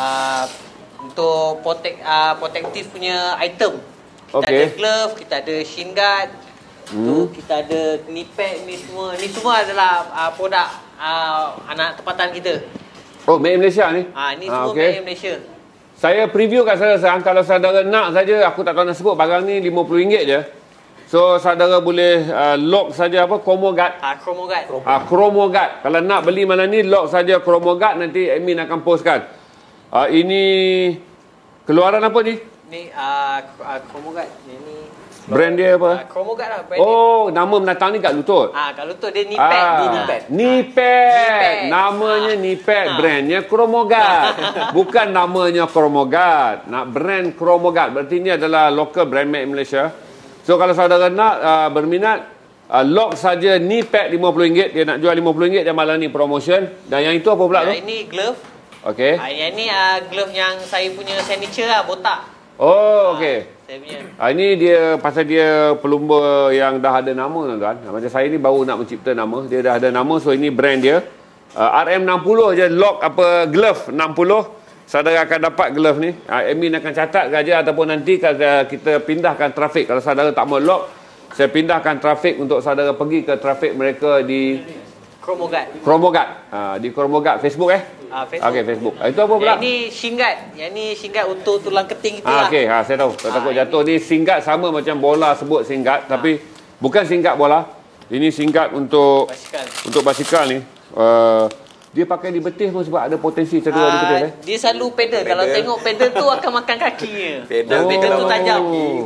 untuk protective punya item. Kita ada glove, kita ada shin guard. Kita ada knee pad ni semua adalah produk anak tempatan kita.
Oh, made in Malaysia ni?
Ni semua made in Malaysia.
Saya preview kat saudara, kalau saudara nak saja, aku tak tahu nak sebut, barang ni RM50 je. So saudara boleh lock saja apa, Chromoguard. Chromoguard. Kalau nak beli malam ni, lock saja Chromoguard, nanti admin akan postkan. Ini keluaran apa ni?
Ni Chromoguard. Ini
brand dia apa?
Chromoguard lah brand
dia. Nama menatang ni kat lutut.
Kat lutut dia
knee pad. Namanya knee pad, brandnya Chromoguard. Bukan namanya Chromoguard. Nak brand Chromoguard. Berarti ni adalah local brand made Malaysia. So kalau saudara nak berminat, lock saja knee pad RM50. Dia nak jual RM50 dan malam ni promotion. Dan yang itu apa pula tu?
Ini glove.
Okey.
Yang ni glove yang saya punya signature lah, botak.
Oh, okey.
Saya punya.
Ini dia pasal dia pelumba yang dah ada nama tuan. Macam saya ni baru nak mencipta nama. Dia dah ada nama, so ini brand dia. RM60 je lock apa glove 60. Saudara akan dapat glove ni. Admin akan catat saja ataupun nanti kita pindahkan trafik. Kalau saudara tak mau lock, saya pindahkan trafik untuk saudara pergi ke trafik mereka di Chromoguard. Di Chromoguard Facebook Facebook. Okey, Facebook. Itu apa pula?
Yang ni singgat. Yang ni singgat untuk tulang keting kita lah.
Okey, saya tahu. Saya takut jatuh ni singgat sama macam bola sebut singgat, tapi bukan singgat bola. Ini singgat untuk basikal ni. Dia pakai di betis pun sebab ada potensi cedera di betis.
Dia selalu pedal. Kalau tengok pedal tu akan makan kakinya. Pedal tu tajam.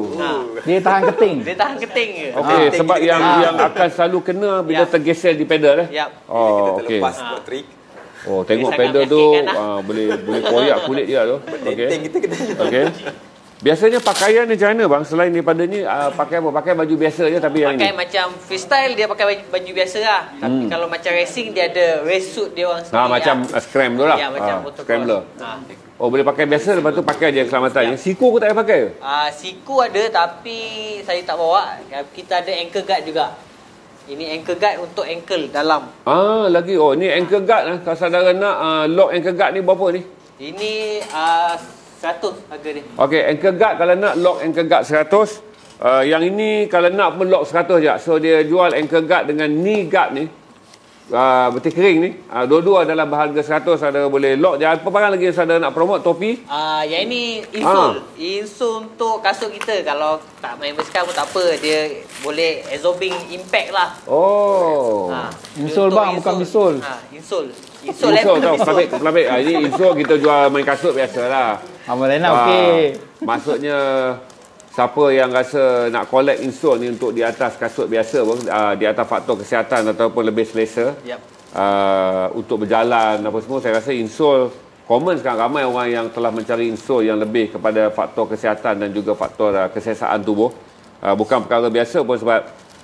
Dia tahan keting.
Dia tahan keting je.
Okey, sebab yang akan selalu kena bila tergeser di pedal
Oh, okey. Lepas buat trik.
Oh, tengok pedal tu boleh koyak kulit dia tu.
Okey.
Okey. Biasanya pakaian ni macam mana bang? Selain daripada ni pakai apa? Pakai baju biasa je tapi yang
pakai
ni.
Macam freestyle dia pakai baju biasa lah. Tapi kalau macam racing dia ada race suit dia orang sendiri.
Macam scram tu lah.
Ya, macam motocross.
Scrambler. Oh, boleh pakai biasa, lepas tu pakai je keselamatan. Siku aku tak payah pakai ke?
Siku ada tapi saya tak bawa. Kita ada ankle guard juga. Ini ankle guard untuk ankle dalam.
Lagi. Oh, ni ankle guard lah. Kalau saudara nak lock ankle guard ni berapa ni?
Ini 100 harga dia.
Okey, ankle guard kalau nak lock ankle guard 100. Yang ini kalau nak pun lock 100 je. So dia jual ankle guard dengan knee guard ni. Betul kering ni. Dua-dua dalam berharga 100, saudara boleh lock je. Apa barang lagi yang saudara nak promote? Topi?
Yang ini insole. Insole untuk kasut kita. Kalau tak main basikal pun tak apa. Dia boleh absorbing impact lah.
Oh.
Insole bang, bukan misol.
Insole.
Insole tau, pelabik. Ini insole kita jual main kasut biasalah.
Amal enak okey.
Maksudnya siapa yang rasa nak collect insole ni untuk di atas kasut biasa pun, di atas faktor kesihatan ataupun lebih selesa, untuk berjalan apa semua, saya rasa insole common sekarang. Ramai orang yang telah mencari insole yang lebih kepada faktor kesihatan dan juga faktor kesesaan tubuh. Bukan perkara biasa pun, sebab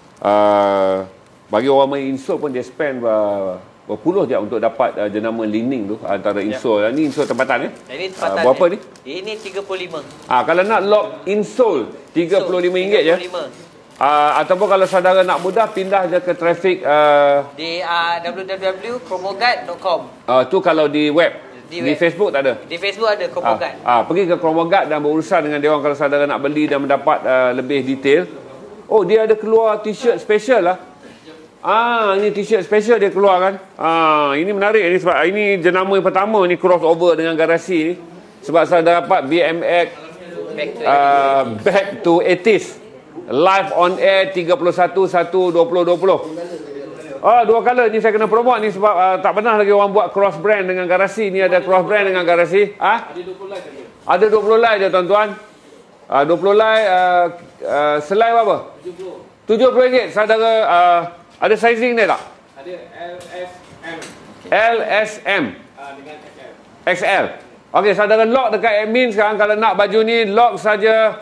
bagi orang main insole pun dia spend berpuluh je untuk dapat jenama leaning tu antara insole. Ni insole tempatan
Ini tempatan.
Berapa ni?
Ini 35.
Kalau nak lock insole RM35 je. Ataupun kalau saudara nak mudah, pindah je ke traffic
di www.chromoguard.com.
Tu kalau di web. Di Facebook tak ada?
Di Facebook ada Chromoguard.
Pergi ke Chromoguard dan berurusan dengan dia orang kalau saudara nak beli dan mendapat lebih detail. Oh, dia ada keluar t-shirt special lah. Ini t-shirt special dia keluar kan. Ini menarik ni, sebab ini jenama yang pertama ni crossover dengan garasi ni. Sebab saya dapat BMX Back to 80s live on air 31/1/2020. Dua color ni saya kena promote ni, sebab tak pernah lagi orang buat cross brand dengan garasi. Ni ada cross brand dengan garasi. Ada 20 live je tuan-tuan. 20 live selai berapa? RM70. Saudara ada sizing dia tak?
Ada LSM.
LSM.
Dengan XL.
XL. Okey, saudara lock dekat admin sekarang. Kalau nak baju ni, lock saja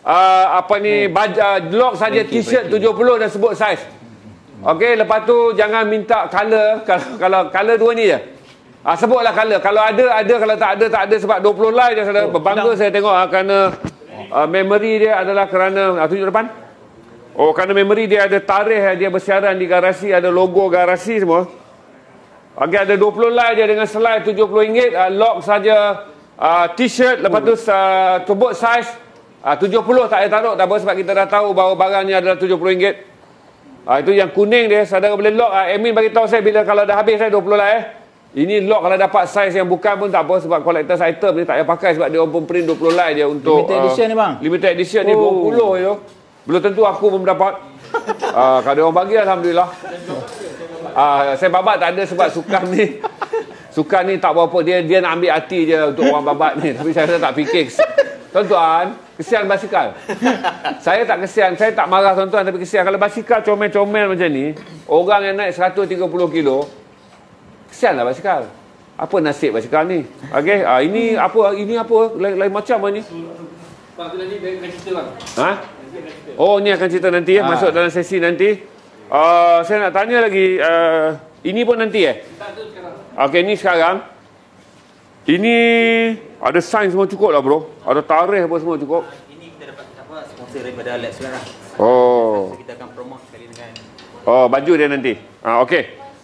lock saja t-shirt 70 dan sebut saiz. Okey, lepas tu jangan minta color. Kalau color dua ni je. Sebutlah color. Kalau ada, kalau tak ada, sebab 20 live je saudara. Berbangga saya tengok kerana memory dia adalah kerana tunjuk depan. Kerana memory dia ada tarikh dia bersiaran di garasi, ada logo garasi semua. Okey, ada 20 live dia dengan selai RM70. Lock saja t-shirt, lepas tu sebut saiz 70 tak payah taruh, tak apa, sebab kita dah tahu bahawa barang ni adalah RM70. Itu yang kuning dia, saudara boleh lock. Admin bagi tahu saya bila kalau dah habis 20 live. Ini lock kalau dapat saiz yang bukan pun tak apa, sebab collector's item ni tak payah pakai, sebab dia orang pun print 20 live je untuk
limited edition ni bang.
Limited edition ni 20 je. Belum tentu aku pun mendapat. Kalau dia orang bagi, alhamdulillah. Saya babat tak ada, sebab sukan ni tak berapa, dia nak ambil hati je untuk orang babat ni. Tapi saya rasa tak fikir. Tuan-tuan, kesian basikal. Saya tak kesian, saya tak marah tuan-tuan, tapi kesian kalau basikal comel-comel macam ni, orang yang naik 130 kilo, kesianlah basikal. Apa nasib basikal ni? Okey, ini apa lain macam ni.
Pak, tu nanti dia akan cerita bang.
Ni akan cerita nanti masuk dalam sesi nanti. Saya nak tanya lagi, ini pun nanti
Tak, tu sekarang.
Okey, ni sekarang. Ini ada sains semua cukup lah bro. Ada tarikh apa semua cukup.
Ini kita dapat sponsor daripada Alex sekarang.
So
kita akan promote sekali dengan
baju dia nanti. Okey.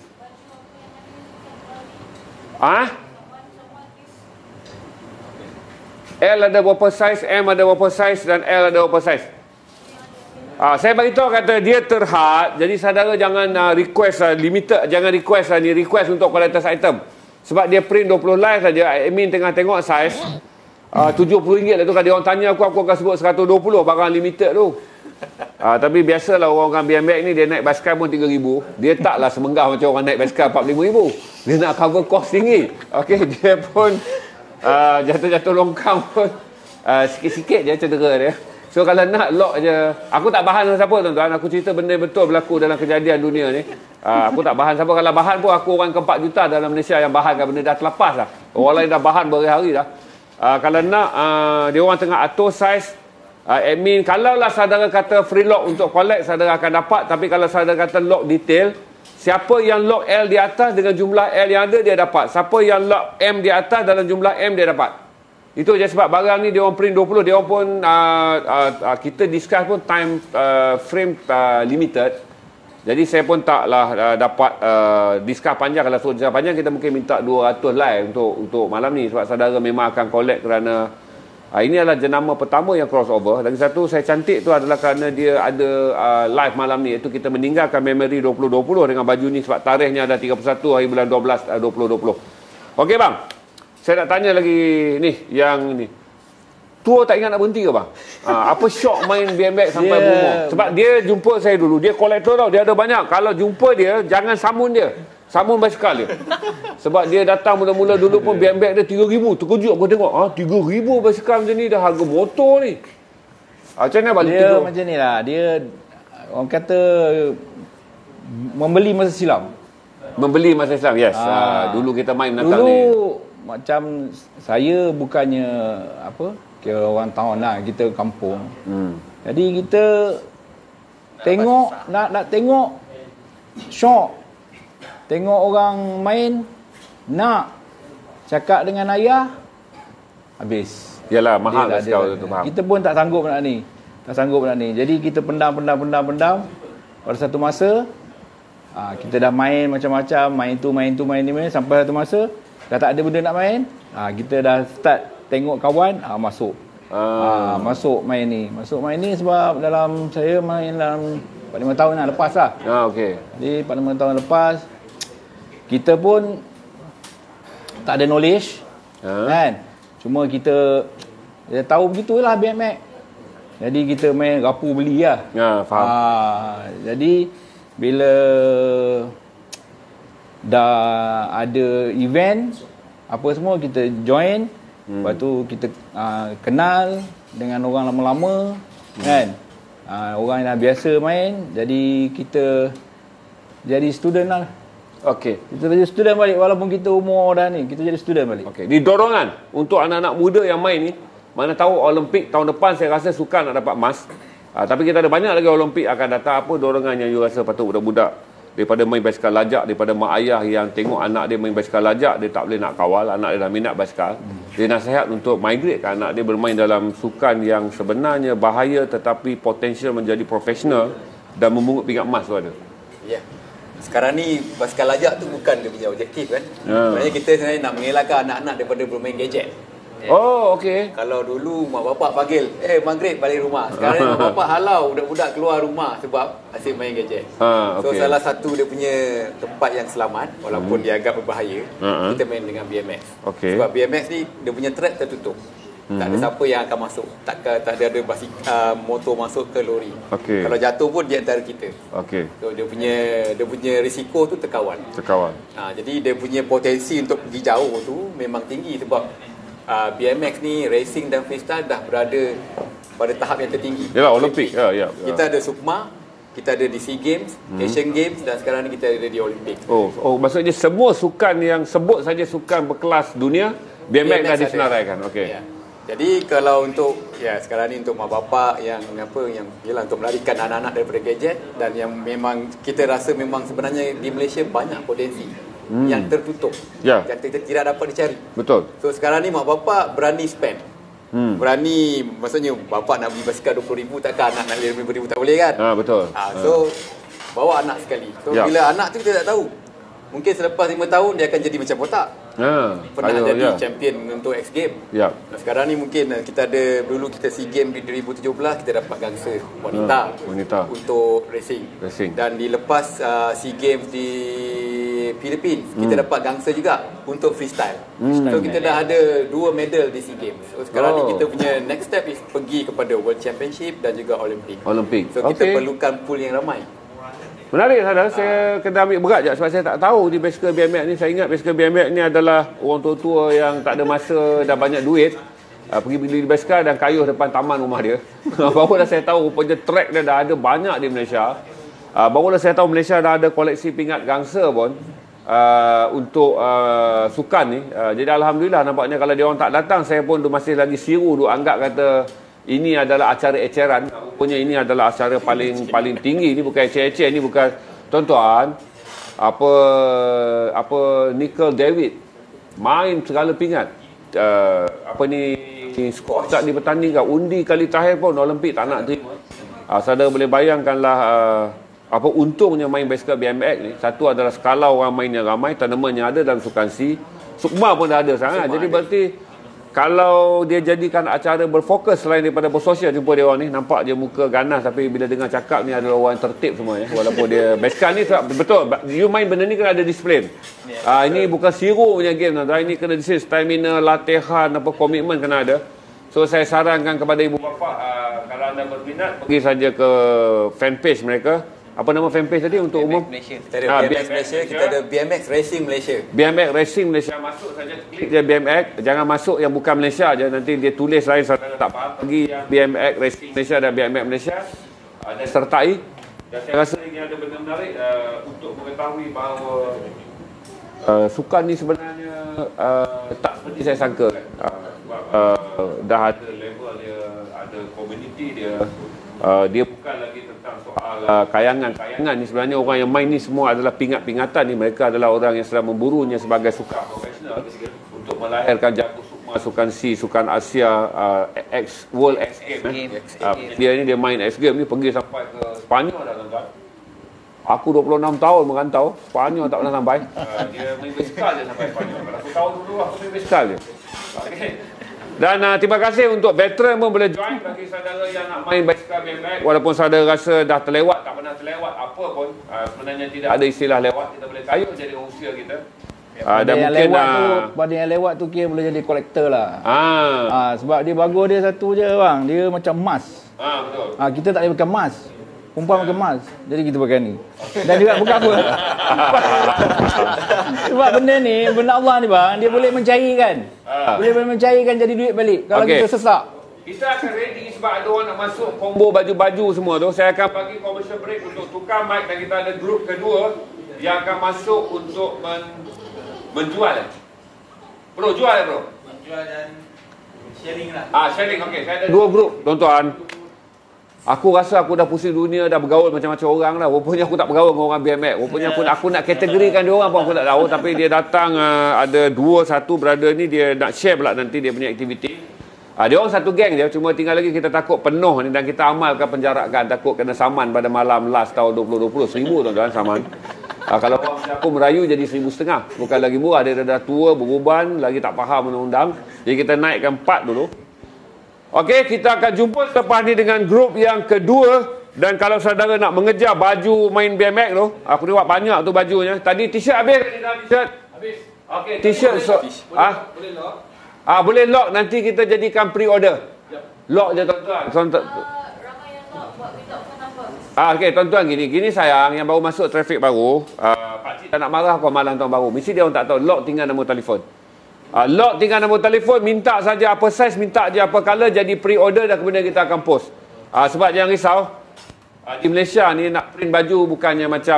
L ada berapa saiz, M ada berapa saiz dan L ada berapa saiz. Saya beritahu kata dia terhad, jadi saudara jangan request limited, jangan request ni, request untuk collector's item. Sebab dia print 20 live saja, admin tengah tengok saiz RM70 lah tu. Kalau dia orang tanya aku akan sebut 120 barang limited tu. Tapi biasalah orang BMX ni, dia naik basikal pun RM3,000. Dia taklah semenggah macam orang naik basikal RM45,000. Dia nak cover cost tinggi. Okey, dia pun jatuh-jatuh longkang pun sikit-sikit je cedera dia. So kalau nak lock je, aku tak bahan dengan siapa tuan-tuan. Aku cerita benda betul berlaku dalam kejadian dunia ni. Aku tak bahan siapa. Kalau bahan pun aku orang ke 4 juta dalam Malaysia yang bahankan benda dah terlepas dah. Orang lain dah bahan berhari-hari dah. Kalau nak, dia orang tengah atur saiz. Admin, kalaulah saudara kata free lock untuk collect, saudara akan dapat. Tapi kalau saudara kata lock detail, siapa yang lock L di atas dengan jumlah L yang ada, dia dapat. Siapa yang lock M di atas dalam jumlah M, dia dapat. Itu je sebab barang ni dia orang print 20, dia orang pun kita discuss pun time frame limited. Jadi saya pun taklah dapat discuss panjang. Kalau suruh discuss panjang, kita mungkin minta 200 live untuk malam ni sebab saudara memang akan collect kerana ini adalah jenama pertama yang crossover. Lagi satu saya cantik tu adalah kerana dia ada live malam ni, iaitu kita meninggalkan memory 2020 dengan baju ni sebab tarikhnya ada 31 hari bulan 12 2020. Okey bang, saya nak tanya lagi ni, yang ni tua tak ingat nak berhenti ke bang? Apa shock main BMX sampai berumur? Sebab dia jumpa saya dulu, dia kolektor tau, dia ada banyak. Kalau jumpa dia, jangan samun dia, samun basikal dia. Sebab dia datang mula-mula dulu pun BMX dia 3,000. Terkejut aku tengok, 3,000 basikal macam ni dah harga motor ni. Macam mana balik
dia macam ni lah, dia orang kata membeli masa silam.
Membeli masa silam, yes. Dulu kita main Natal
dulu,
ni.
Macam saya bukannya kira orang tahun lah, kita kampung. Jadi kita tengok, nak tengok syok. Tengok orang main, nak cakap dengan ayah, habis.
Yalah, mahal lah sekali tu, faham.
Kita pun tak sanggup nak ni. Jadi kita pendam. Pada satu masa, kita dah main macam-macam, main ni, sampai satu masa, dah tak ada benda nak main, kita dah start tengok kawan, masuk. Masuk main ni sebab saya main dalam 4-5 tahun lah lepas lah.
Okey.
Jadi 4-5 tahun lepas, kita pun tak ada knowledge, kan? Cuma kita tahu begitulah BMX. Jadi kita main rapu beli lah.
Faham.
Jadi bila dah ada event apa semua, kita join. Lepas tu kita kenal dengan orang lama-lama, kan? Orang yang dah biasa main. Jadi kita jadi student lah.
Okey.
Kita jadi student balik walaupun kita umur dah ni, kita jadi student balik.
Okey. Di dorongan untuk anak-anak muda yang main ni, mana tahu Olimpik tahun depan saya rasa sukan nak dapat emas. Tapi kita ada banyak lagi Olimpik akan datang. Apa dorongan yang you rasa patut budak-budak daripada main basikal lajak, daripada mak ayah yang tengok anak dia main basikal lajak, dia tak boleh nak kawal, anak dia dah minat basikal. Dia nasihat untuk migrate ke anak dia bermain dalam sukan yang sebenarnya bahaya tetapi potensial menjadi profesional dan memungut pingat emas tu ada.
Ya. Sekarang ni basikal lajak tu bukan dia punya objektif kan. Sebenarnya kita sebenarnya nak mengelakkan anak-anak daripada bermain gadget.
Oh, okey.
Kalau dulu mak bapak panggil, maghrib balik rumah. Sekarang mak bapak halau budak-budak keluar rumah sebab asyik main gadget. So salah satu dia punya tempat yang selamat walaupun dia agak berbahaya, kita main dengan BMX. Sebab BMX ni dia punya track tertutup. Tak ada siapa yang akan masuk. Tak ada motor masuk ke lori. Kalau jatuh pun di antara kita. So dia punya risiko tu terkawal. Jadi dia punya potensi untuk pergi jauh tu memang tinggi sebab BMX ni racing dan freestyle dah berada pada tahap yang tertinggi.
Yalah, Olimpik.
Kita ada SUKMA, kita ada di SEA Games, Asian Games dan sekarang ni kita ada di Olimpik.
Oh, maksudnya semua sukan yang sebut saja sukan berkelas dunia, BMX dah disenaraikan. Okey.
Ya. Jadi kalau untuk sekarang ni untuk mak bapak yang ialah untuk melarikan anak-anak daripada gadget dan yang memang kita rasa memang sebenarnya di Malaysia banyak potensi yang tertutup, yang kita tidak dapat dicari.
Betul.
So sekarang ni mak bapak berani spend. Berani, maksudnya bapak nak beli basikal 20,000, takkan anak nak beli 50,000 tak boleh kan?
Betul.
So bawa anak sekali. So bila anak tu kita tak tahu, mungkin selepas 5 tahun dia akan jadi macam botak. Pernah jadi champion untuk X Game. Sekarang ni mungkin kita ada, dulu kita SEA Game di 2017 kita dapat gangster wanita untuk racing. Dan dilepas SEA Games di Philippines kita dapat gangster juga untuk freestyle. So kita dah ada 2 medal di SEA Games. So sekarang ni kita punya next step is pergi kepada World Championship dan juga Olympic. So kita perlukan pool yang ramai.
Menarik saudara, saya kena ambil berat je sebab saya tak tahu di basikal BMX ni. Saya ingat basikal BMX ni adalah orang tua-tua yang tak ada masa dan banyak duit pergi beli basikal dan kayuh depan taman rumah dia. Barulah saya tahu rupanya track dia dah ada banyak di Malaysia. Barulah saya tahu Malaysia dah ada koleksi pingat gangster pun. untuk sukan ni. Jadi alhamdulillah nampaknya kalau dia orang tak datang, saya pun masih lagi siru duk anggap kata ini adalah acara eceran. Rupanya ini adalah acara paling tinggi. Ini bukan eceh-eceh, ini bukan tuan-tuan. Apa Nickel David main segala pingat. Skor tak dipertandingkan, undi kali terakhir pun Olimpik tak nak terima. Saudara boleh bayangkanlah apa untungnya main basikal BMX ni. Satu adalah skala orang mainnya ramai, tournamentnya ada dalam sukan C. Sukma pun dah ada sangat. Jadi berarti kalau dia jadikan acara berfokus selain daripada bersosial, jumpa dia orang ni, nampak je muka ganas tapi bila dengar cakap ni adalah orang tertib semua ya. Walaupun dia basikal ni betul, you main benda ni kena ada disiplin. Ini bukan siru punya game, ini kena disiplin, stamina, latihan, komitmen kena ada. So saya sarankan kepada ibu bapa, kalau anda berminat pergi saja ke fanpage mereka. Apa nama fanpage tadi untuk umum?
Kita ada BMX Malaysia, kita ada BMX Racing Malaysia.
BMX Racing Malaysia, masuk saja, klik je BMX, jangan masuk yang bukan Malaysia aja, nanti dia tulis lain saudara tak faham. Pergi BMX Racing Malaysia dan BMX Malaysia, ada sertai. Dan saya rasa ini ada benda menarik untuk mengetahui bahawa sukan ni sebenarnya tak seperti saya sangka. Dah ada level dia, ada community dia. Dia bukan lagi tentang soal kayangan ni. Sebenarnya orang yang main ni semua adalah pingat-pingatan ni. Mereka adalah orang yang sedang memburunya sebagai sukan profesional untuk melahirkan jago sukma, sukan C, sukan Asia, World X Game. Dia main X Game ni pergi sampai ke Sepanyol dah tuan-tuan. Aku 26 tahun merantau, Sepanyol tak pernah sampai. Dia main basikal je sampai Sepanyol. Aku tahu dulu aku main basikal je. Okay. Dan terima kasih untuk veteran pun boleh join. Bagi saudara yang nak main basikal BMX, walaupun saudara rasa dah terlewat, tak pernah terlewat apa pun, sebenarnya tidak ada istilah lewat. Kita boleh kayuh jadi usia kita. Dan mungkin
pada yang lewat tu kira boleh jadi kolektor lah. Sebab dia bagus dia satu je bang, dia macam emas.
Betul.
Kita tak boleh pakai emas. Perempuan pakai emas. Jadi kita pakai ni. Dan juga bukan apa. Sebab benda ni, benda Allah ni bang, dia boleh mencairkan. Boleh mencairkan jadi duit balik. Kalau kita sesak.
Kita akan ready sebab ada orang nak masuk combo baju-baju semua tu. Saya akan bagi commercial break untuk tukar mic dan kita ada grup kedua yang akan masuk untuk menjual. Bro, jual bro?
Menjual dan sharing lah.
Sharing, okey. Saya ada dua grup, tuan-tuan. Aku rasa aku dah pusing dunia, dah bergaul macam-macam orang dah. Rupanya aku tak bergaul dengan orang BMX. Rupanya aku nak kategorikan dia orang pun aku tak tahu. Tapi dia datang, ada satu brother ni, dia nak share pula nanti dia punya aktiviti. Dia orang satu geng je. Cuma tinggal lagi kita takut penuh ni dan kita amalkan penjarakan. Takut kena saman pada malam last tahun 2020. 1,000 tuan-tuan saman. Kalau orang aku merayu jadi 1,500. Bukan lagi murah. Dia dah tua, beruban, lagi tak faham undang-undang. Jadi kita naikkan 4 dulu. Okey, kita akan jumpa selepas ni dengan grup yang kedua. Dan kalau saudara nak mengejar baju main BMX tu, aku ni buat banyak tu bajunya. Tadi t-shirt habis ke t-shirt? Habis. Okey, t-shirt boleh lock. Boleh lock, nanti kita jadikan pre-order. Lock je tuan-tuan.
Ramai yang lock buat without phone number.
Okey, tuan-tuan gini sayang, yang baru masuk trafik baru, pak cik tak nak marah apa malam tahun baru. Mesti dia orang tak tahu lock tinggal nombor telefon. Lock tinggal nombor telefon, minta saja apa size, minta je apa color, jadi pre-order dan kemudian kita akan post. Sebab jangan risau, di Malaysia ni nak print baju bukannya macam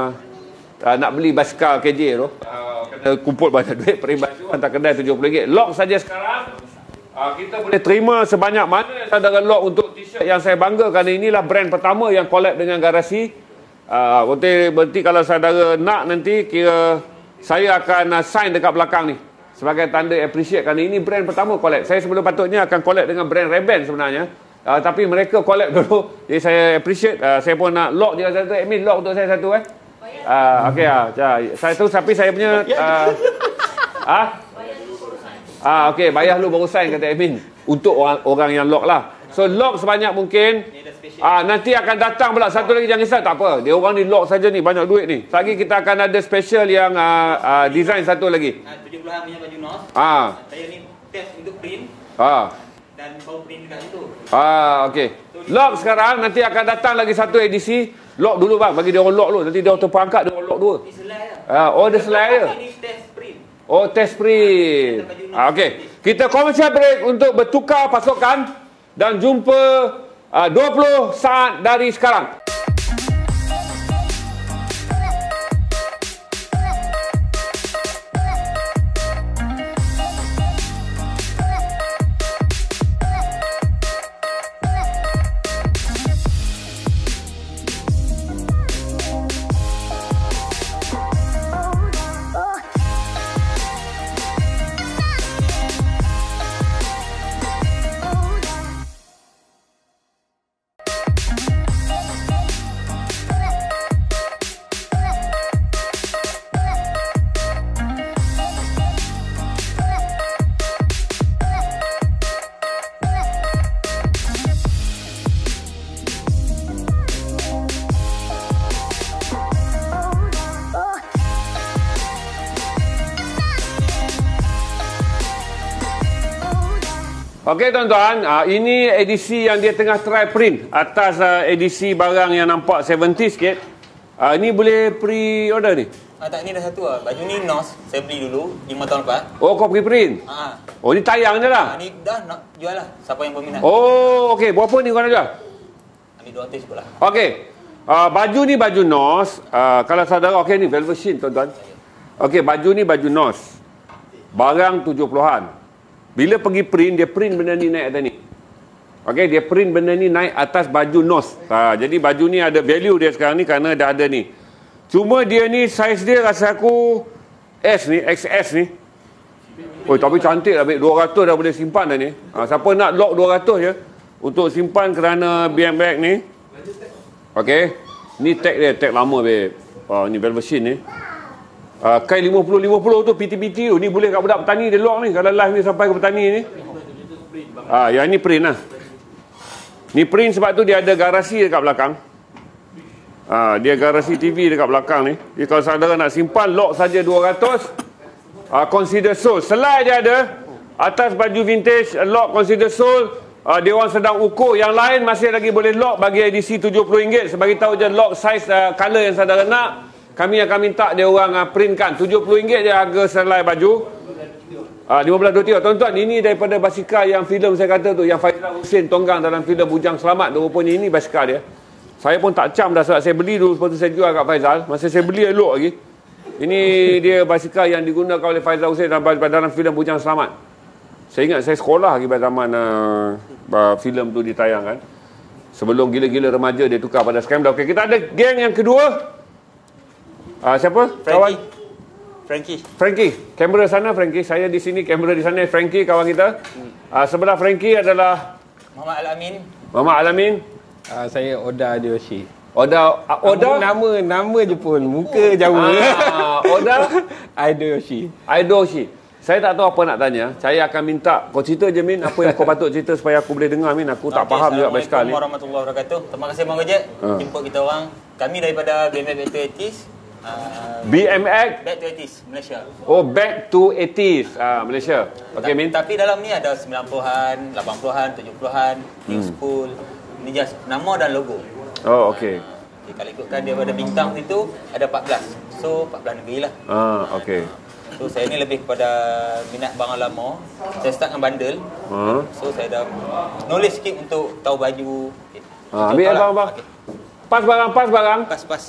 nak beli basikal KJ tu. Kena kumpul banyak duit, print baju hantar kedai RM70. Lock saja sekarang, kita boleh terima sebanyak mana saudara lock untuk t-shirt yang saya bangga kerana inilah brand pertama yang collab dengan Garasi. Berarti kalau saudara nak nanti, kira saya akan sign dekat belakang ni sebagai tanda appreciate kerana ini brand pertama collab. Saya sebelum patutnya akan collab dengan brand Ray-Ban sebenarnya. Tapi mereka collab dulu. Jadi saya appreciate. Saya pun nak lock dia satu. Admin lock untuk saya satu okey saya tu tapi saya punya okey, bayar lu baru sign kata admin untuk orang yang lock lah. So lock sebanyak mungkin. Nanti akan datang pula satu lagi, jangan risau, tak apa. Dia orang ni lock saja ni, banyak duit ni. Lagi kita akan ada special yang design satu lagi.
70-an punya baju NOS. Saya ni test untuk print. Dan baru print dekat situ.
Okey. Lock sekarang, nanti akan datang lagi satu edisi. Lock dulu bang, bagi dia orang lock dulu. Nanti dia orang terperangkap, dia orang lock dua.
Ini selai lah.
Dia selai je.
Ini test print.
Test print. Okey. Kita commercial break untuk bertukar pasukan dan jumpa 20 saat dari sekarang. Okey tuan-tuan, ini edisi yang dia tengah try print atas edisi barang yang nampak 70 sikit. Ini boleh pre-order ni?
Tak, ni dah satu lah. Baju ni NOS, saya beli dulu 5 tahun lepas.
Oh, kau pre-print? Oh, ni tayang je lah?
Ni dah nak jual lah, siapa yang berminat.
Oh, okey. Berapa ni kau nak jual?
Ambil 200 cukup lah.
Okey. Baju ni baju NOS. Kalau saudara, okey ni velvet sheen tuan-tuan. Okey, baju ni baju NOS. Barang 70-an. Bila pergi print, dia print benda ni naik atas ni. Okey, dia print benda ni naik atas baju NOS. Jadi baju ni ada value dia sekarang ni kerana dah ada ni. Cuma dia ni saiz dia rasa aku S ni, XS ni. Oh, tapi cantik lah. 200 dah boleh simpan dah ni. Siapa nak lock 200 je untuk simpan kerana bag ni. Okey. Ni tag dia, tag lama babe. Ni velvet sheen ni. Kain 50-50 tu PT-PT tu. Ni boleh kat budak petani dia lock ni. Kalau live ni sampai ke petani ni. Yang ni print lah. Ni print sebab tu dia ada garasi dekat belakang. Dia garasi TV dekat belakang ni. Jadi kalau saudara nak simpan, lock saja 200. Consider sold. Selai dia ada. Atas baju vintage, lock consider sold. Dia orang sedang ukur. Yang lain masih lagi boleh lock bagi edisi RM70. Sebagi tahu je lock size color yang saudara nak. Kami akan minta dia orang printkan. RM70 je harga selai baju. 15-23. Tuan-tuan, ini daripada basikal yang filem saya kata tu. Yang Faizal Hussein tonggang dalam filem Bujang Selamat tu. Rupanya ini basikal dia. Saya pun tak cam dah sebab saya beli dulu. Lepas tu saya jual kat Faizal. Masa saya beli elok lagi. Ini dia basikal yang digunakan oleh Faizal Hussein dalam filem Bujang Selamat. Saya ingat saya sekolah lagi pada zaman filem tu ditayangkan. Sebelum gila-gila remaja dia tukar pada scam dah. Okey, kita ada geng yang kedua. Siapa? Kawan Frankie. Kamera sana Frankie. Saya di sini, kamera di sana Frankie kawan kita. Sebelah Frankie adalah
Muhammad
Alamin.
Saya Oda Adeyoshi.
Oda
nama je pun muka Jawa.
Oda
Adeyoshi.
Saya tak tahu apa nak tanya. Saya akan minta kau cerita je Min, apa yang kau patut cerita supaya aku boleh dengar Min. Aku tak faham juga basikal ni.
Assalamualaikum warahmatullahi wabarakatuh. Terima kasih Bang Gojek jemput kita orang. Kami daripada BMX Back to 80s.
BMX
Back to 80s Malaysia.
Oh, Back to 80s Malaysia. Okey Min.
Tapi dalam ni ada 90-an, 80-an, 70-an, New School. Ni just nama dan logo.
Oh, okey.
Kalau ikutkan dia pada bintang situ ada 14. So 14 negeri lah.
Okey.
So saya ni lebih kepada minat barang lama. Saya start dengan bundle. So saya dah knowledge sikit untuk tahu baju.
Ambil abang. Okay. Pas barang.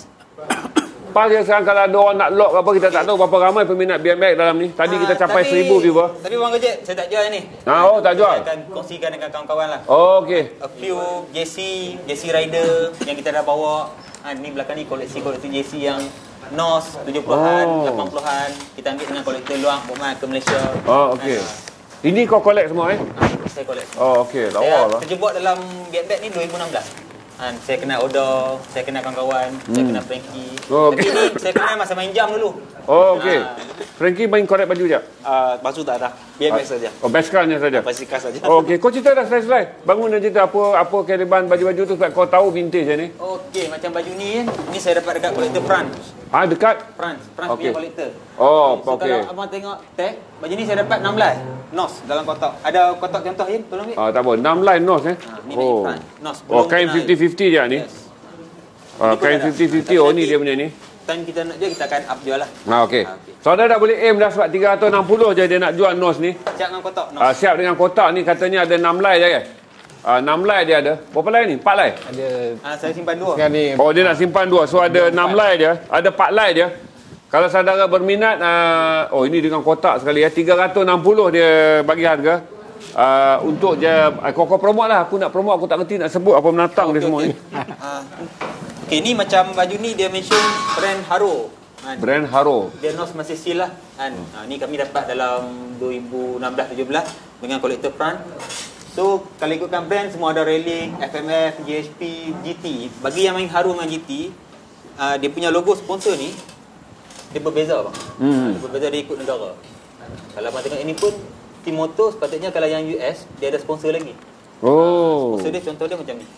Pas je sekarang kalau ada orang nak lock apa, kita tak tahu berapa ramai peminat BMX dalam ni. Tadi kita capai 1000 viewer.
Tapi Bang Gojek, saya tak jual ni.
Tak jual.
Saya akan kongsikan dengan kawan-kawan lah.
Oh, okey.
A few JC Rider yang kita dah bawa. Ni belakang ni koleksi JC yang NOS 70-an, 80-an. Kita ambil dengan kolektor luang bawa ke Malaysia.
Oh, okey. Ini kau collect semua
Saya collect.
Oh, okey. Lawa lah.
Saya terjebak dalam BMX ni 2016. Saya kenal Oda, saya kenal kawan-kawan, saya kenal Frankie. Tapi ni saya kenal masa main jam dulu.
Oh, okey. Frankie main collect baju je?
Baju tak ada. BMX saja.
Oh, basicalnya saja.
Basikal saja.
Oh, okey. Kau cerita dah slide. Bangun dan cerita apa kelebihan baju-baju tu sebab kau tahu vintage ni.
Okey, macam baju ni saya dapat dekat kolektor France.
Dekat?
France punya kolektor.
Oh,
so,
okey.
Kalau abang tengok tag, baju ni saya dapat 16 NOS dalam kotak. Ada kotak contoh Yin, tolong ambil.
Tak apa, 6 line NOS
Ni France, NOS.
Kain 50-50 je ni. Yes. Kain 50-50, ni dia punya ni.
Time kita nak jual, kita akan up jual lah.
Okey. Saudara dah boleh aim dah sebab 360 je dia nak jual NOS ni.
Siap dengan kotak NOS.
Siap dengan kotak ni, katanya ada 6 line je kan? 6 line dia ada. Berapa line ni? 4 line?
Ada.
Saya simpan 2.
Oh, dia nak simpan 2. So ada 6 line je. Ada 4 line je. Kalau saudara berminat, ini dengan kotak sekali 360 dia bagi harga. Untuk je kau promote lah. Aku nak promote, aku tak ngerti nak sebut apa menatang dia semua ni.
Okey, ni macam baju ni dia mention brand Haro.
Brand Haro.
Dia NOS masih seal lah. Ni kami dapat dalam 2016-17 dengan kolektor France. So kalau ikutkan brand semua ada Relic, FMF, GHP, GT. Bagi yang main Haro dengan GT, dia punya logo sponsor ni dia berbeza bang. Dia berbeza, dia ikut negara. Kalau abang tengok ini pun Team Moto sepatutnya kalau yang US dia ada sponsor lagi. Sponsor dia contoh dia macam ni.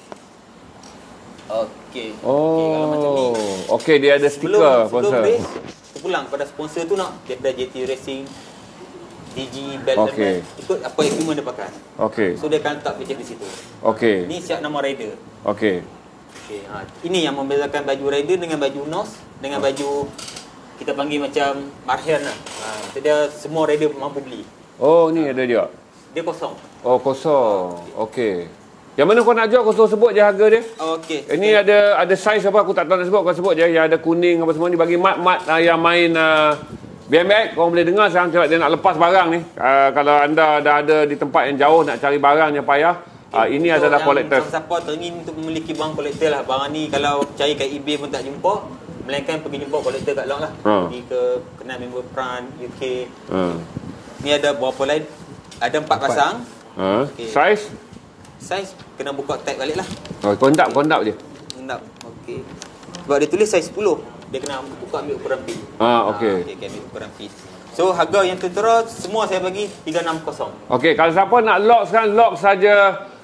Okey. Kalau macam ni.
Okey, dia ada stiker sponsor.
Sebelum race pulang pada sponsor tu nak daripada JT Racing. DG, belt okay. Ikut apa equipment dia pakai.
Okay.
So dia akan letak picture di situ.
Okay.
Ni siap nama rider.
Okay.
Okay. Ini yang membezakan baju rider dengan baju NOS dengan baju kita panggil macam Marhian lah. Dia semua rider mampu beli.
Oh, ni ada dia.
Dia kosong.
Oh, kosong. Okey. Yang mana kau nak jual, kau sebut je harga dia.
Okey.
Ini ada saiz apa, aku tak tahu nak sebut, kau sebut je. Yang ada kuning apa semua ni, bagi mat-mat yang main BMX, kau boleh dengar sekarang dia nak lepas barang ni. Kalau anda dah ada di tempat yang jauh nak cari barang yang payah, ini adalah collector.
Siapa teringin untuk memiliki barang kolektor lah. Barang ni kalau cari kat eBay pun tak jumpa, melainkan pergi jumpa kolektor kat Long lah. Pergi ke kenal member Pran UK. Ni ada berapa lain? Ada 4 pasang.
Okay. Saiz
kena buka tag balik lah.
Kondap je.
Kondap. Okey. Sebab dia tulis saiz 10. Dia kena buka ambil ukuran P.
Okey.
Okey, ambil ukuran P. So harga yang tertera semua saya bagi 360.
Okey, kalau siapa nak lock sekarang, lock saja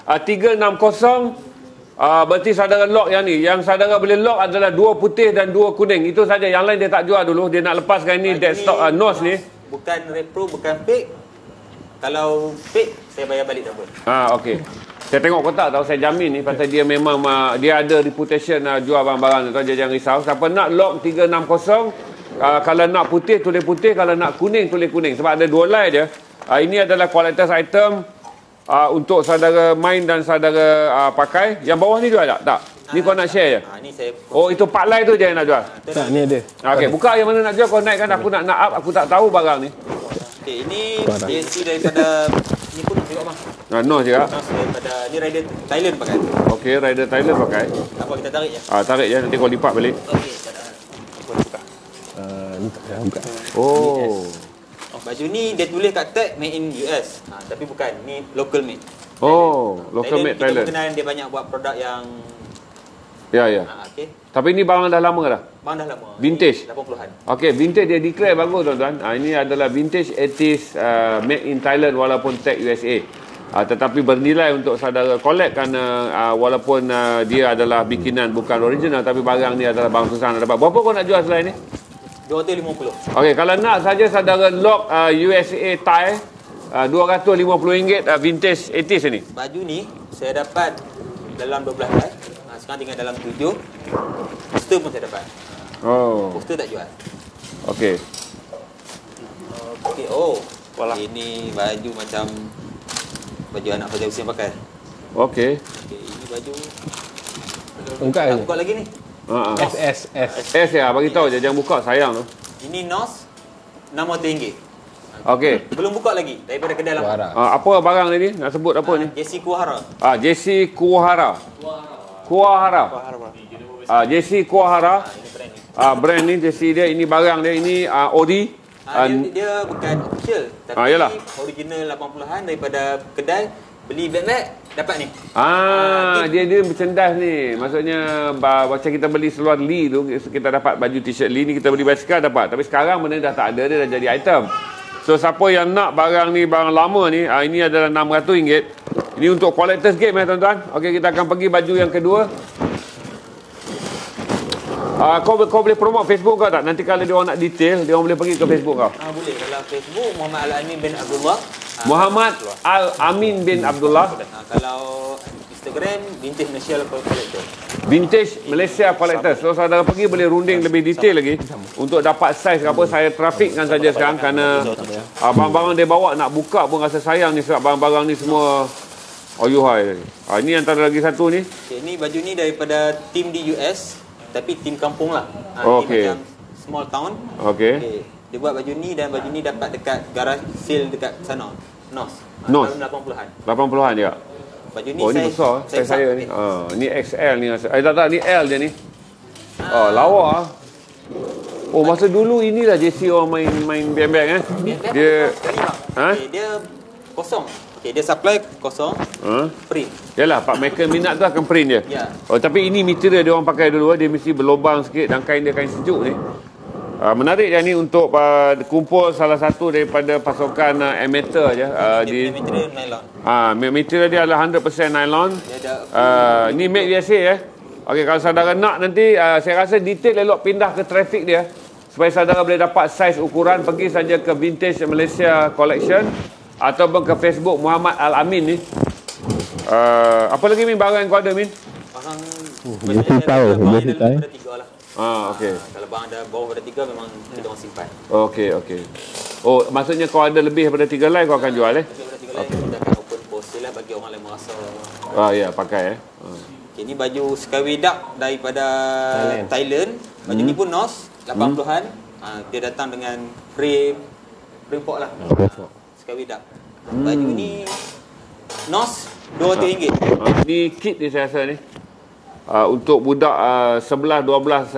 360. Berarti saudara lock yang ni. Yang saudara boleh lock adalah 2 putih dan 2 kuning. Itu saja. Yang lain dia tak jual dulu. Dia nak lepaskan ini dead stock NOS ni.
Bukan repro, bukan fake. Kalau fake, saya bayar balik tak apa.
Okey. Saya tengok kotak tahu, saya jamin ni pasal dia memang dia ada reputation jual barang-barang tu. Jangan risau. Siapa nak lock 360, kalau nak putih tulis putih, kalau nak kuning tulis kuning. Sebab ada 2 line je. Ini adalah collector's item untuk saudara main dan saudara pakai. Yang bawah ni jual tak? Tak. Ni kau nak share je?
Ni saya
itu 4 line tu je yang nak jual?
Tak, ni ada.
Okey, buka yang mana nak jual, kau naikkan. Aku nak up, aku tak tahu barang ni.
Okey, ini JC daripada ni pun tengok bang.
NOS juga.
NOS daripada ni rider Thailand pakai.
Okey, rider Thailand pakai.
Apa kita tarik je?
Tarik je, nanti kau lipat balik.
Okey, tak ada. Aku buka.
Ni tak payah buka.
Baju ni dia tulis kat tag made in US. Tapi bukan, ni local made.
Local made Thailand.
Kita kenal dia banyak buat produk yang
ya.
Okey.
Tapi ini barang dah lama dah?
Barang dah lama.
Vintage?
80-an. Okey,
vintage dia declare bagus tuan-tuan. Ini adalah vintage 80s made in Thailand walaupun tag USA. Tetapi bernilai untuk saudara collect kerana walaupun dia adalah bikinan bukan original, tapi barang ni adalah barang susah nak dapat. Berapa kau nak jual selain ni?
250.
Okey, kalau nak saja saudara lock USA Thai RM250 vintage 80s ni.
Baju ni saya dapat dalam 12 line. Sekarang tinggal dalam 7. Poster pun saya dapat. Poster tak jual.
Okey.
Okey, ini baju macam baju anak pada usia pakai.
Okey.
Ini baju.
Buka
lagi ni.
S
ya, bagi tahu je, jangan buka, sayang tu.
Ini NOS RM600.
Okey.
Belum buka lagi daripada kedai lama.
Apa barang ni? Nak sebut apa ni?
JC Kuahara.
JC Kuahara. JC Kuahara. Brand ni JC dia, ini barang dia, ini ori.
Dia bukan official, tapi original 80-an daripada kedai. Beli bag dapat ni.
Dia merchandise ni. Maksudnya macam kita beli seluar Lee tu, kita dapat baju t-shirt Lee ni, kita beli basikal dapat. Tapi sekarang benda dah tak ada, dia dah jadi item. So siapa yang nak barang ni, barang lama ni, ini adalah RM600. Ini untuk collector's game tuan-tuan. Okey, kita akan pergi baju yang kedua. Kau boleh promote Facebook kau tak? Nanti kalau dia orang nak detail, dia orang boleh pergi ke Facebook kau.
Boleh. Dalam Facebook Muhammad Al-Amin bin Abdullah.
Muhammad Al-Amin bin Abdullah.
Kalau Instagram Vintage Malaysia Collector.
Vintage Malaysia Collector. So saudara pergi boleh runding lebih detail lagi untuk dapat saiz apa. Saya trafikkan saja sekarang kerana barang-barang dia bawa nak buka pun rasa sayang ni sebab barang-barang ni semua oyuhai. Ini antara lagi satu ni.
Ini baju ni daripada tim di US, tapi tim kampung lah.
Okey.
Macam small town.
Okey.
Dia buat baju ni dan baju ni dapat dekat garaj sale dekat sana. NOS.
NOS.
Tahun 80-an.
80-an dia.
Baju ni
ni besar saya ni. Ni XL ni rasa. Tak, ni L dia ni. Lawa masa dulu inilah JC orang main beng-beng Dia
dia kosong. Okey, dia supply kosong. Print.
Yalah, Pak Michael minat tu akan print dia.
Ya.
Tapi ini material dia orang pakai dulu, dia mesti berlubang sikit dan kain dia kain sejuk ni. Menarik yang ni untuk kumpul salah satu daripada pasokan amateur je.
Material nylon.
Material dia adalah 100% nylon. Ni made USA Okey, kalau saudara nak nanti saya rasa detail elok pindah ke traffic dia. supaya saudara boleh dapat saiz ukuran, pergi saja ke Vintage Malaysia Collection ataupun ke Facebook Muhammad Al-Amin ni. Apa lagi Min barang yang kau ada Min?
Barang
Biasa tahu, biasa tahu.
Tiga lah.
Okey.
Kalau barang ada bawah pada 3 memang kita orang simpan.
Okey. Oh, maksudnya kau ada lebih daripada 3 line kau akan jual
Lebih daripada 3 lain kita akan open for sale lah bagi orang yang merasa.
Ya, pakai
Okay, ni baju Skyway Duck daripada Thailand. Baju ni pun NOS 80-an. Dia datang dengan frame port lah. Skyway Duck. Baju ni NOS RM200.
Ni kit ni saya rasa ni. Untuk budak 11 12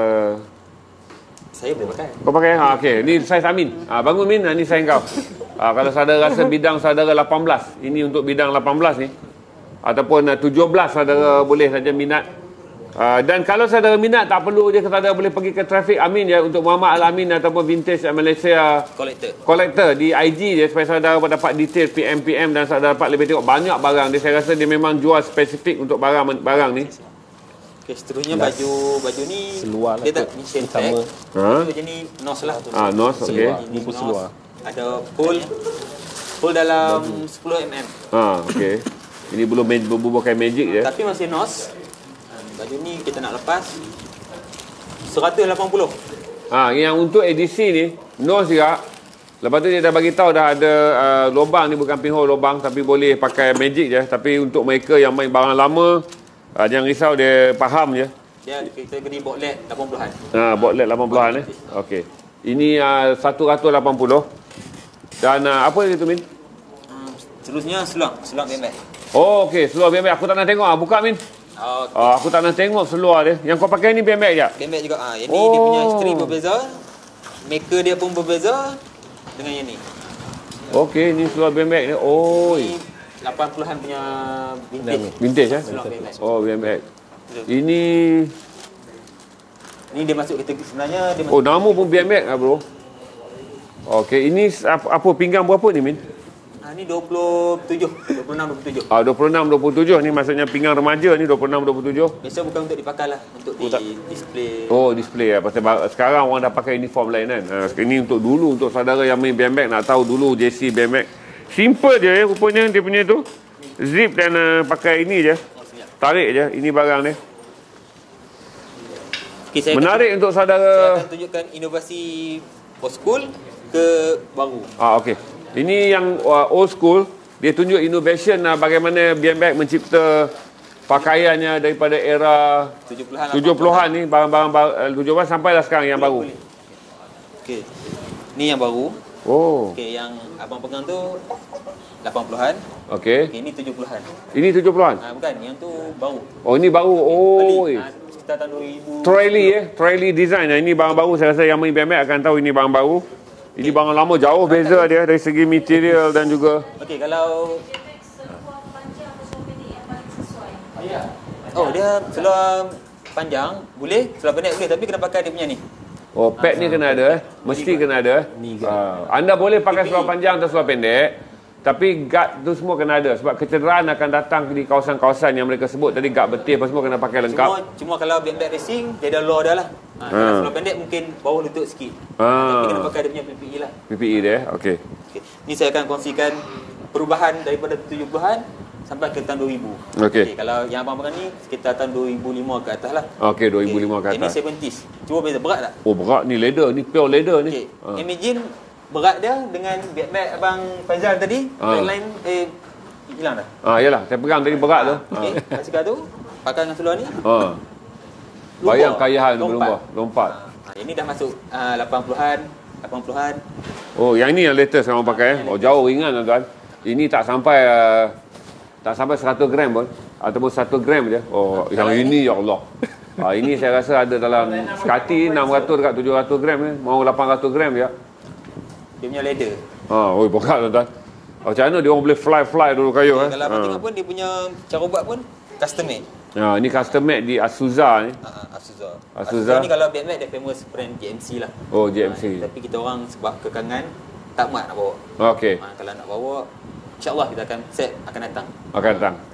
saya boleh pakai.
kau pakai? Okey, ni saiz Amin. Bangun Min, ni saiz kau. Kalau saudara rasa bidang saudara 18, ini untuk bidang 18 ni. Ataupun 17 saudara boleh saja minat. Dan kalau saudara minat, tak perlu je saudara boleh pergi ke Traffic Amin ya, untuk Muhammad Al-Amin ataupun Vintage Malaysia Collector di IG je, supaya saudara dapat detail PM dan saudara dapat lebih tengok banyak barang dia. Saya rasa dia memang jual spesifik untuk barang ni.
Okay, seterusnya baju ni seluar dia tak mission tag. Baju ni NOS lah.
NOS, okey.
Ini pun seluar. Ada full dalam 10 mm.
Okey. Ini belum bukan magic je.
Tapi masih NOS. Baju ni kita nak lepas 180.
Yang untuk edisi ni NOS juga. Lepas tu dia dah bagi tahu dah ada lubang ni, bukan pinhole lubang, tapi boleh pakai magic je. Tapi untuk mereka yang main barang lama, jangan risau, dia faham je.
Kita beri booklet 80-an.
Booklet 80-an Okey. Ini 180. Dan apa itu Min?
Seterusnya seluar bag.
Okey, seluar bag. Aku tak nak tengok. Buka Min. Aku tak nak tengok seluar dia. Yang kau pakai ni bag je?
Bag juga. Yang ni dia punya isteri berbeza. Maker dia pun berbeza dengan yang ni. Okey,
ni seluar bag ni.
Ni 80-an punya
vintage bag. Ini
dia masuk kategori sebenarnya dia masuk.
Nama pun bag bro. Okey, ini apa pinggang berapa ni Min?
Ni 26 27.
26 27 ni maksudnya pinggang remaja ni 26 27.
Biasa bukan untuk dipakai lah, untuk display.
Display pasal sekarang orang dah pakai uniform lain kan. Ini untuk dulu, untuk saudara yang main bag nak tahu dulu JC bag. Simple je rupanya dia punya tu. Zip dan pakai ini je. Tarik je, ini barang ni. Okay, menarik untuk saudara.
Saya akan tunjukkan inovasi old school ke baru.
Okey. Ini yang old school, dia tunjuk innovation bagaimana BMX mencipta pakaiannya daripada era 70-an ni, barang-barang 70-an sampailah sekarang yang baru.
Okey. Ni yang baru. Okey, yang abang pegang tu 80-an.
Okey.
Ini 70-an.
Ini 70-an?
Bukan, yang tu baru.
Ini baru.
Sekitar tahun 2000.
Trolley design. Ini barang baru, saya rasa yang main BMX akan tahu ini barang baru. Ini barang lama, jauh beza dia dari segi material dan juga.
Okey, kalau dia seluar panjang boleh, seluar pendek boleh, tapi kena pakai dia punya ni.
Pad ni kena ada mesti kena ada. Anda boleh pakai seluar panjang atau seluar pendek, tapi guard tu semua kena ada, sebab kecederaan akan datang di kawasan-kawasan yang mereka sebut tadi, guard betis apa semua kena pakai lengkap.
Cuma kalau BMX racing dia ada luar dah lah. Seluar pendek mungkin bawah lutut sikit. Tapi kena pakai dia punya PPE lah.
PPE dia, okey.
Ni saya akan kongsikan perubahan daripada 70-an sampai ke tahun 2000.
Okey.
Kalau yang abang pegang ni sekitar tahun 2005 ke atas lah.
Okey, 2005 ke atas.
Ini 70s. Cuba beza berat tak?
Berat ni, leather ni, pure leather ni.
Imagine berat dia dengan BMX abang Faizal tadi, line hilang dah.
Yalah, saya pegang tadi berat tu.
Okey, kat sekarang tu pakai dengan seluar ni.
Bayang kayahan lompat.
Ini dah masuk 80-an.
Yang ini yang latest orang pakai. Jauh ringan tuan. Ini tak sampai 100 gram pun, ataupun 1 gram je. Yang ini ya Allah. Ini saya rasa ada dalam sekati 600 dekat 700 gram ni, mau 800 gram je.
Dia punya leather.
Berat tuan. Macam mana dia orang boleh fly dulu kayu
Kalau abang tengok pun dia punya cara buat pun custom made.
Ini custom made di Asuza ni.
Asuza ni kalau BMX dia famous brand GMC lah.
GMC.
Tapi kita orang sebab kekangan tak muat nak bawa.
Okey.
Kalau nak bawa, insya-Allah kita akan set akan datang.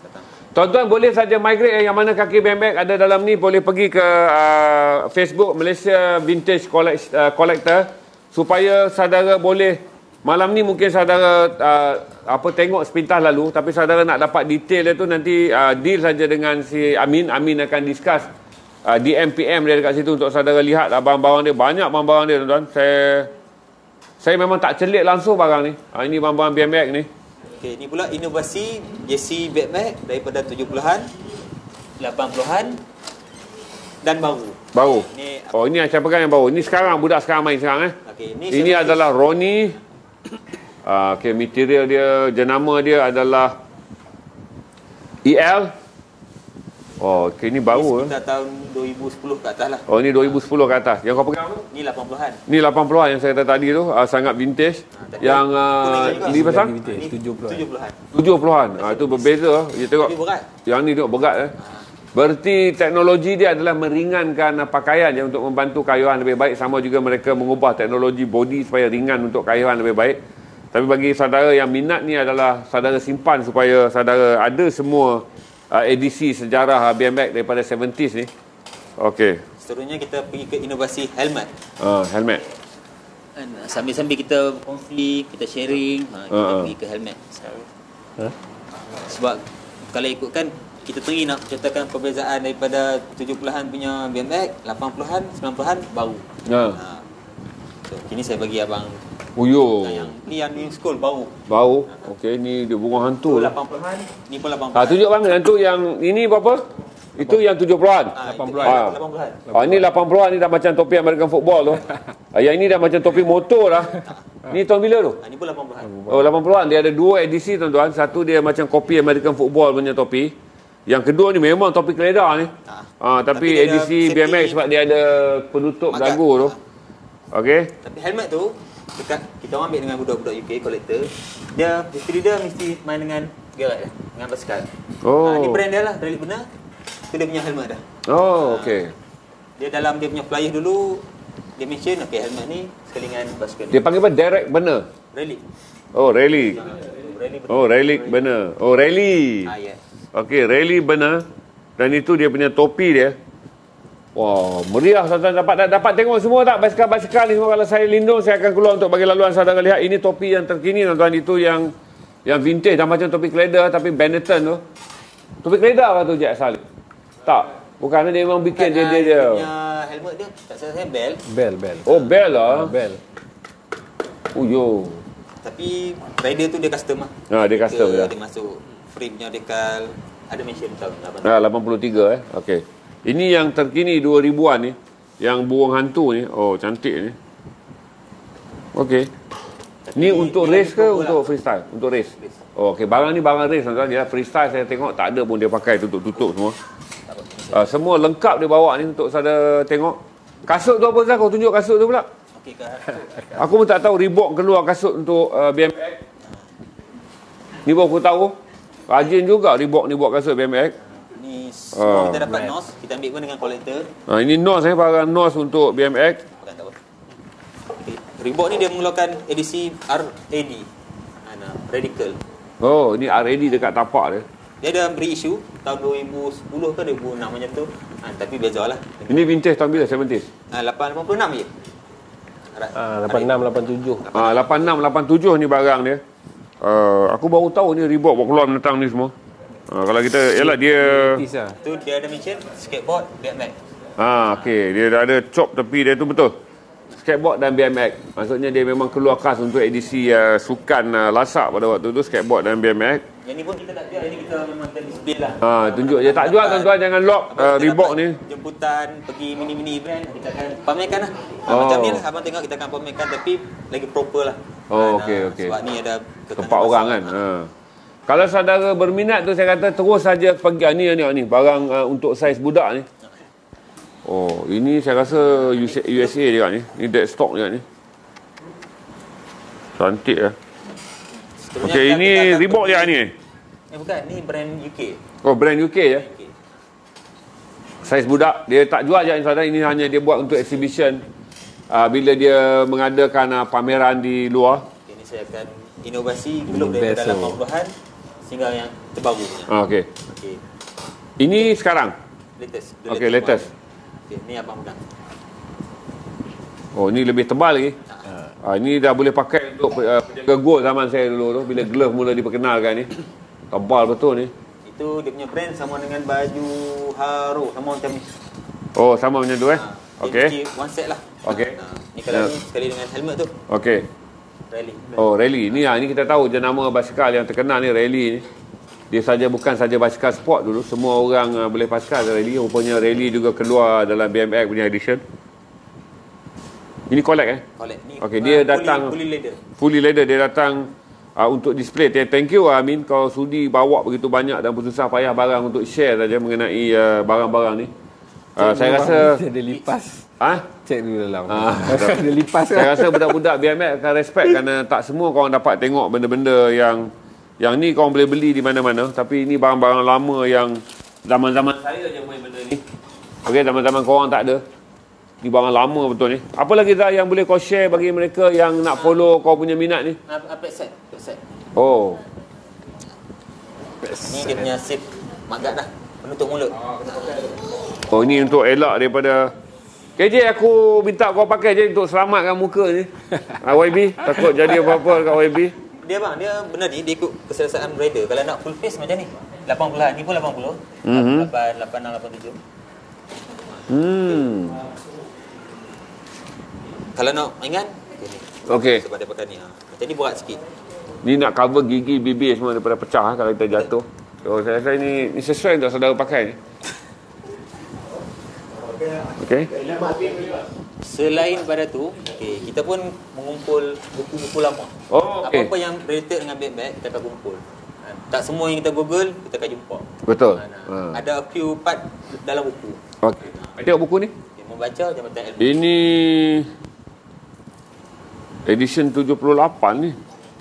Tuan-tuan boleh saja migrate yang mana kaki BMX ada dalam ni, boleh pergi ke Facebook Malaysia Vintage Collector supaya saudara boleh malam ni mungkin saudara tengok sepintas lalu, tapi saudara nak dapat detail dia tu nanti deal saja dengan si Amin akan discuss DM dia dekat situ untuk saudara lihat barang-barang dia. Banyak barang-barang dia tuan-tuan. Saya memang tak celik langsung barang ni. Ini barang-barang BMX ni.
Okey, ini pula inovasi JC BMX daripada 70-an, 80-an dan baru.
Baru. Ini saya pegang yang baru. Ini sekarang budak sekarang main sekarang
Okey,
ini adalah Ronnie. Okey, material dia, jenama dia adalah EL. Oh, okey, ini baru
Sekitar tahun 2010 ke atas lah.
Oh, ini 2010 ke atas. Yang kau pegang apa?
Ni 80-an.
Ni 80-an yang saya kata tadi tu, sangat vintage. Yang ni pasal?
Vintage 70-an.
70-an. Itu berbeza. You tengok. Yang ni tengok berat Berarti teknologi dia adalah meringankan pakaian je untuk membantu kayuhan lebih baik. Sama juga mereka mengubah teknologi body supaya ringan untuk kayuhan lebih baik. Tapi bagi saudara yang minat ni adalah saudara simpan supaya saudara ada semua edisi sejarah BMX daripada 70s ni. Okey.
Seterusnya kita pergi ke inovasi helmet.
Helmet.
Sambil-sambil kita kongsi, kita sharing, kita pergi ke helmet. Sebab kalau ikutkan kita tengah nak ceritakan perbezaan daripada 70-an punya BMX, 80-an, 90-an baru. So, kini saya bagi abang yang new school baru.
Okey, ni dia bunga hantu.
80-an, ni pun 80-an.
Tunjuk bang hantu yang ini berapa? Itu yang 70-an.
80-an.
Ini 80-an ni dah macam topi American football tu. Yang ini dah macam topi motor dah. Ni tahun bila tu?
Ini pun 80-an.
80-an. Dia ada dua edisi tuan-tuan. Satu dia macam kopi American football punya topi. Yang kedua ni memang topi keledar ni. Tapi edisi BMX sebab dia ada penutup dagu tu. Okey.
Tapi helmet tu dekat kita orang ambil dengan budak-budak UK collector. Dia mesti main dengan gerak dia, dengan basikal. Ni brand dia lah, Relic benar. Tu dia punya helmet dah.
Okey.
Dia dalam dia punya flyer dulu dia mention helmet ni sekali dengan basikal.
Dia panggil apa? Derek benar.
Relic.
Relic. Relic benar. Rally.
Yes.
Okey, rally benar. Dan itu dia punya topi dia. Wah, meriah tuan-tuan. Dapat tengok semua tak basikal-basikal ni semua. Kalau saya lindung, saya akan keluar untuk bagi laluan saudara lihat. Ini topi yang terkini tuan-tuan. Itu yang vintage. Dah macam topi keledar tapi Benetton tu. Topi keledar lah tu Jack Salih? Tak. Bukan, dia memang bikin dia
punya helmet dia. Tak saya bel.
Oh, bel lah.
Bel.
Tapi rider tu dia custom lah.
Dia custom
dia masuk frame-nya decal. Ada mention tahun
83 Okey. Ini yang terkini 2000-an ni. Yang burung hantu ni. Oh, cantik ni. Okey. Ni untuk race ke untuk freestyle? Untuk race. Okey, barang ni barang race tuan-tuan. Dia freestyle saya tengok tak ada pun dia pakai tutup-tutup semua. Semua lengkap dia bawa ni untuk saudara tengok. Kasut tu apa Zah? Kau tunjuk kasut tu pula.
Okey,
aku pun tak tahu Reebok keluar kasut untuk BMX. Ni baru aku tahu. Rajin juga Reebok ni buat kasut BMX.
Ni semua kita dapat NOS, kita ambil pun dengan kolektor.
Ini NOS barang NOS untuk BMX.
Reebok ni dia mengeluarkan edisi RAD. Radical.
Ini RAD dekat tapak dia.
Dia ada reissue tahun 2010 ke 2006 macam tu. Tapi bezalah.
Ini vintage tahun bila? 70s?
86 je.
86, 87.
86, 87 ni barang dia. Aku baru tahu ni Reebok buat keluar menentang ni semua. Kalau kita, yalah dia
tu dia ada mention skateboard, BMX.
Okey, dia dah ada chop tepi dia tu betul. Skateboard dan BMX. Maksudnya dia memang keluar khas untuk edisi sukan lasak pada waktu tu, skateboard dan BMX.
Yang ni pun kita tak jual, ini kita memang display lah.
Tunjuk je, tak jual tuan-tuan, jangan lock Reebok ni.
Jemputan pergi mini-mini event, kita akan pamerkan lah. Macam ni lah, abang tengok kita akan pamerkan tapi lagi proper lah.
Okey.
Sebab ni ada
tempat orang kan. Kalau saudara berminat tu saya kata terus saja pergi ni barang untuk saiz budak ni. Ini saya rasa USA dia ni. Ni dead stock dia ni. Cantik lah. Okey, ini Reebok dia ni.
Bukan, ni brand UK.
Brand UK ya. Saiz budak dia tak jual je saudara, ini hanya dia buat untuk exhibition. Bila dia mengadakan pameran di luar.
Ini saya akan inovasi belum daripada 80-an sehingga yang terbaru punya.
Okey. Ini sekarang?
Latest.
Okey, latest.
Okey, ni abang pegang.
Oh, ni lebih tebal lagi. Ini dah boleh pakai untuk penjaga gol zaman saya dulu tu, bila glove mula diperkenalkan ni. Tebal betul ni.
Itu dia punya brand sama dengan baju Haro, sama macam ni.
Oh, sama macam tu
Okey. One set lah.
Okey.
Ni kalau ni sekali dengan helmet tu.
Okey.
Rally.
Oh, rally. Ni kita tahu jenama basikal yang terkenal ni, rally ni. Dia bukan saja basikal sport dulu, semua orang boleh basikal rally. Rupanya rally juga keluar dalam BMX punya edition. Ini collect
Collect ni.
Okey, dia datang
fully leather.
Fully leather, dia datang untuk display. Thank you Amin, kau sudi bawa begitu banyak dan bersusah payah barang untuk share saja mengenai barang-barang ni. Saya rasa
dia lipas. Cek dulu dalam.
Dia lipas. Saya rasa budak-budak BMX akan respect kerana tak semua korang dapat tengok benda-benda yang ni korang boleh beli di mana-mana, tapi ini barang-barang lama yang zaman-zaman saya je main benda ni. Okey, zaman-zaman korang tak ada. Ni barang lama betul ni. Apa lagi dah yang boleh kau share bagi mereka yang nak follow kau punya minat ni?
Pet set.
Oh.
Ni dia punya zip magat dah. Penutup mulut.
Oh, ni untuk elak daripada KJ, aku minta kau pakai je untuk selamatkan muka ni. YB, takut jadi apa-apa kat YB.
Dia bang, dia benar dia ikut keselesaan rider. Kalau nak full face macam ni, 80-an. Ni pun 80. 86, 87. Kalau nak ringan,
okey.
sebab dia pakai ni. Macam ni berat sikit.
Ni nak cover gigi, bibir semua daripada pecah kalau kita jatuh. So, saya rasa ni sesuai untuk saudara pakai ni. Okey.
Selain pada tu, kita pun mengumpul buku-buku lama.
Oh, okey.
Apa-apa yang related dengan bag-bag, kita akan kumpul. Tak semua yang kita google, kita akan jumpa.
Betul.
Ada a few part dalam buku.
Okey. Tengok buku ni.
Membaca Jambatan Ilmu.
Ini edition 78 ni.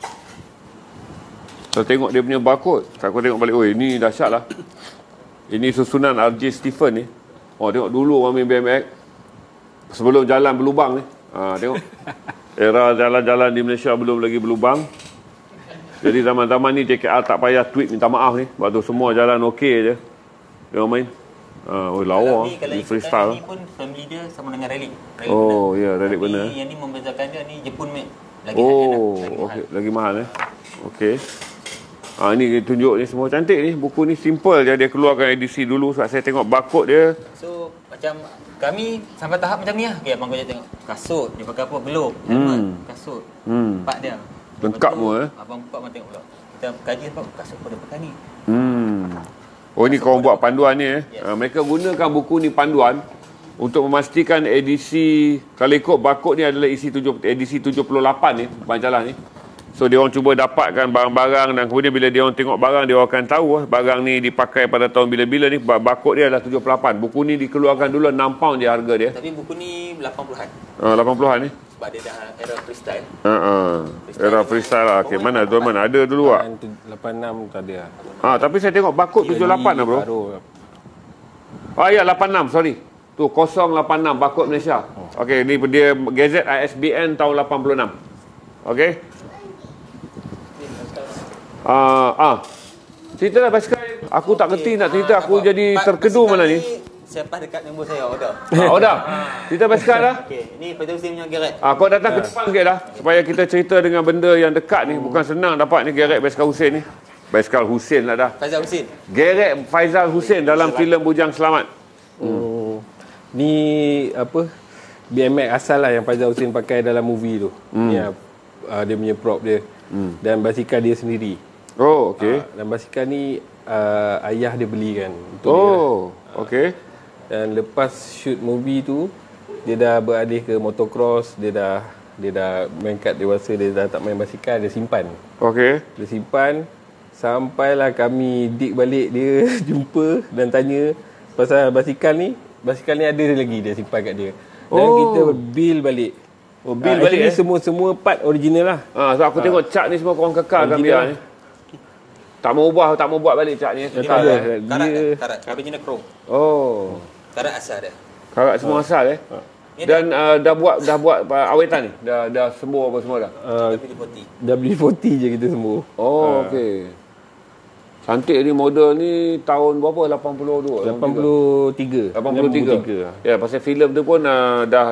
Saya tengok dia punya barcode. Aku tengok balik, ini dahsyat lah. Ini susunan RJ Stephen ni. Oh, tengok dulu orang main BMX sebelum jalan berlubang ni. Tengok. Era jalan-jalan di Malaysia belum lagi berlubang. Jadi zaman-zaman ni JKR tak payah tweet minta maaf ni. Sebab tu semua jalan okey je. Dia main. Lawa.
Ni
freestyle.
Ni pun family dia sama dengan rally.
Oh, ya, rally benar.
Yang ni membezakan dia ni Jepun made.
Lagi mahal. Lagi mahal Okey. Ni tunjuk ni semua cantik ni. Buku ni simple je, dia keluarkan edisi dulu sebab saya tengok barcode dia.
So macam kami sampai tahap macam ni lah. Okay, abang kau tengok kasut dia pakai apa, globe, helmet, kasut, part dia
lengkap semua.
Abang buka abang tengok pula. Kita kaji sebab kasut kau dia pakai ni.
Oh, ni korang buat panduan ni mereka gunakan buku ni panduan untuk memastikan edisi, kalau ikut barcode ni adalah edisi 78 ni majalah ni. So dia orang cuba dapatkan barang-barang dan kemudian bila dia orang tengok barang, dia orang akan tahu barang ni dipakai pada tahun bila-bila ni. Barcode dia adalah 78. Buku ni dikeluarkan dulu 6 pound je harga dia.
Tapi buku ni 80-an.
80-an ni.
Sebab dia dah era freestyle.
Era freestyle lah. Okey, mana tuan mana? Ada dulu tak?
86 tak ada.
Tapi saya tengok barcode 78 lah bro. Ya 86, sorry. Tu 086 barcode Malaysia. Okey, ni dia gazette ISBN tahun 86. Okey. Cerita lah basikal. Aku tak kerti nak cerita. Aku jadi terkedu mana ni.
Siapa dekat nombor saya order.
Order. Cerita basikal dah.
Okey, ni Faizal Husin punya gerek.
Kau datang ke depan sikit dah supaya kita cerita dengan benda yang dekat ni. Bukan senang dapat ni gerek basikal Husin ni. Basikal Husin lah dah.
Faizal Husin.
Gerek Faizal Husin dalam filem Bujang Selamat.
Ni apa? BMX asal lah yang Faizal Husin pakai dalam movie tu. Ni dia punya prop dia. Dan basikal dia sendiri.
Oh, okey.
Dan basikal ni ayah dia belikan untuk dia.
Okey.
Dan lepas shoot movie tu, dia dah beralih ke motocross, dia dah main kad dewasa, dia dah tak main basikal, dia simpan.
Okey.
Dia simpan sampailah kami dig balik dia jumpa dan tanya pasal basikal ni ada lagi dia simpan kat dia. Dan kita build balik.
Build balik
semua part original lah.
So aku tengok cat ni semua korang kekalkan biar ni. Tak mau ubah, tak mau buat balik cat ni.
Tak ada.
Karat original chrome. Karat asal dia.
Karat semua asal Dan dah buat awetan ni. Dah sembuh apa semua dah.
WD-40 je kita sembuh.
Okey. Cantik ni, model ni tahun berapa? 82?
83.
83. Ya, pasal filem tu pun dah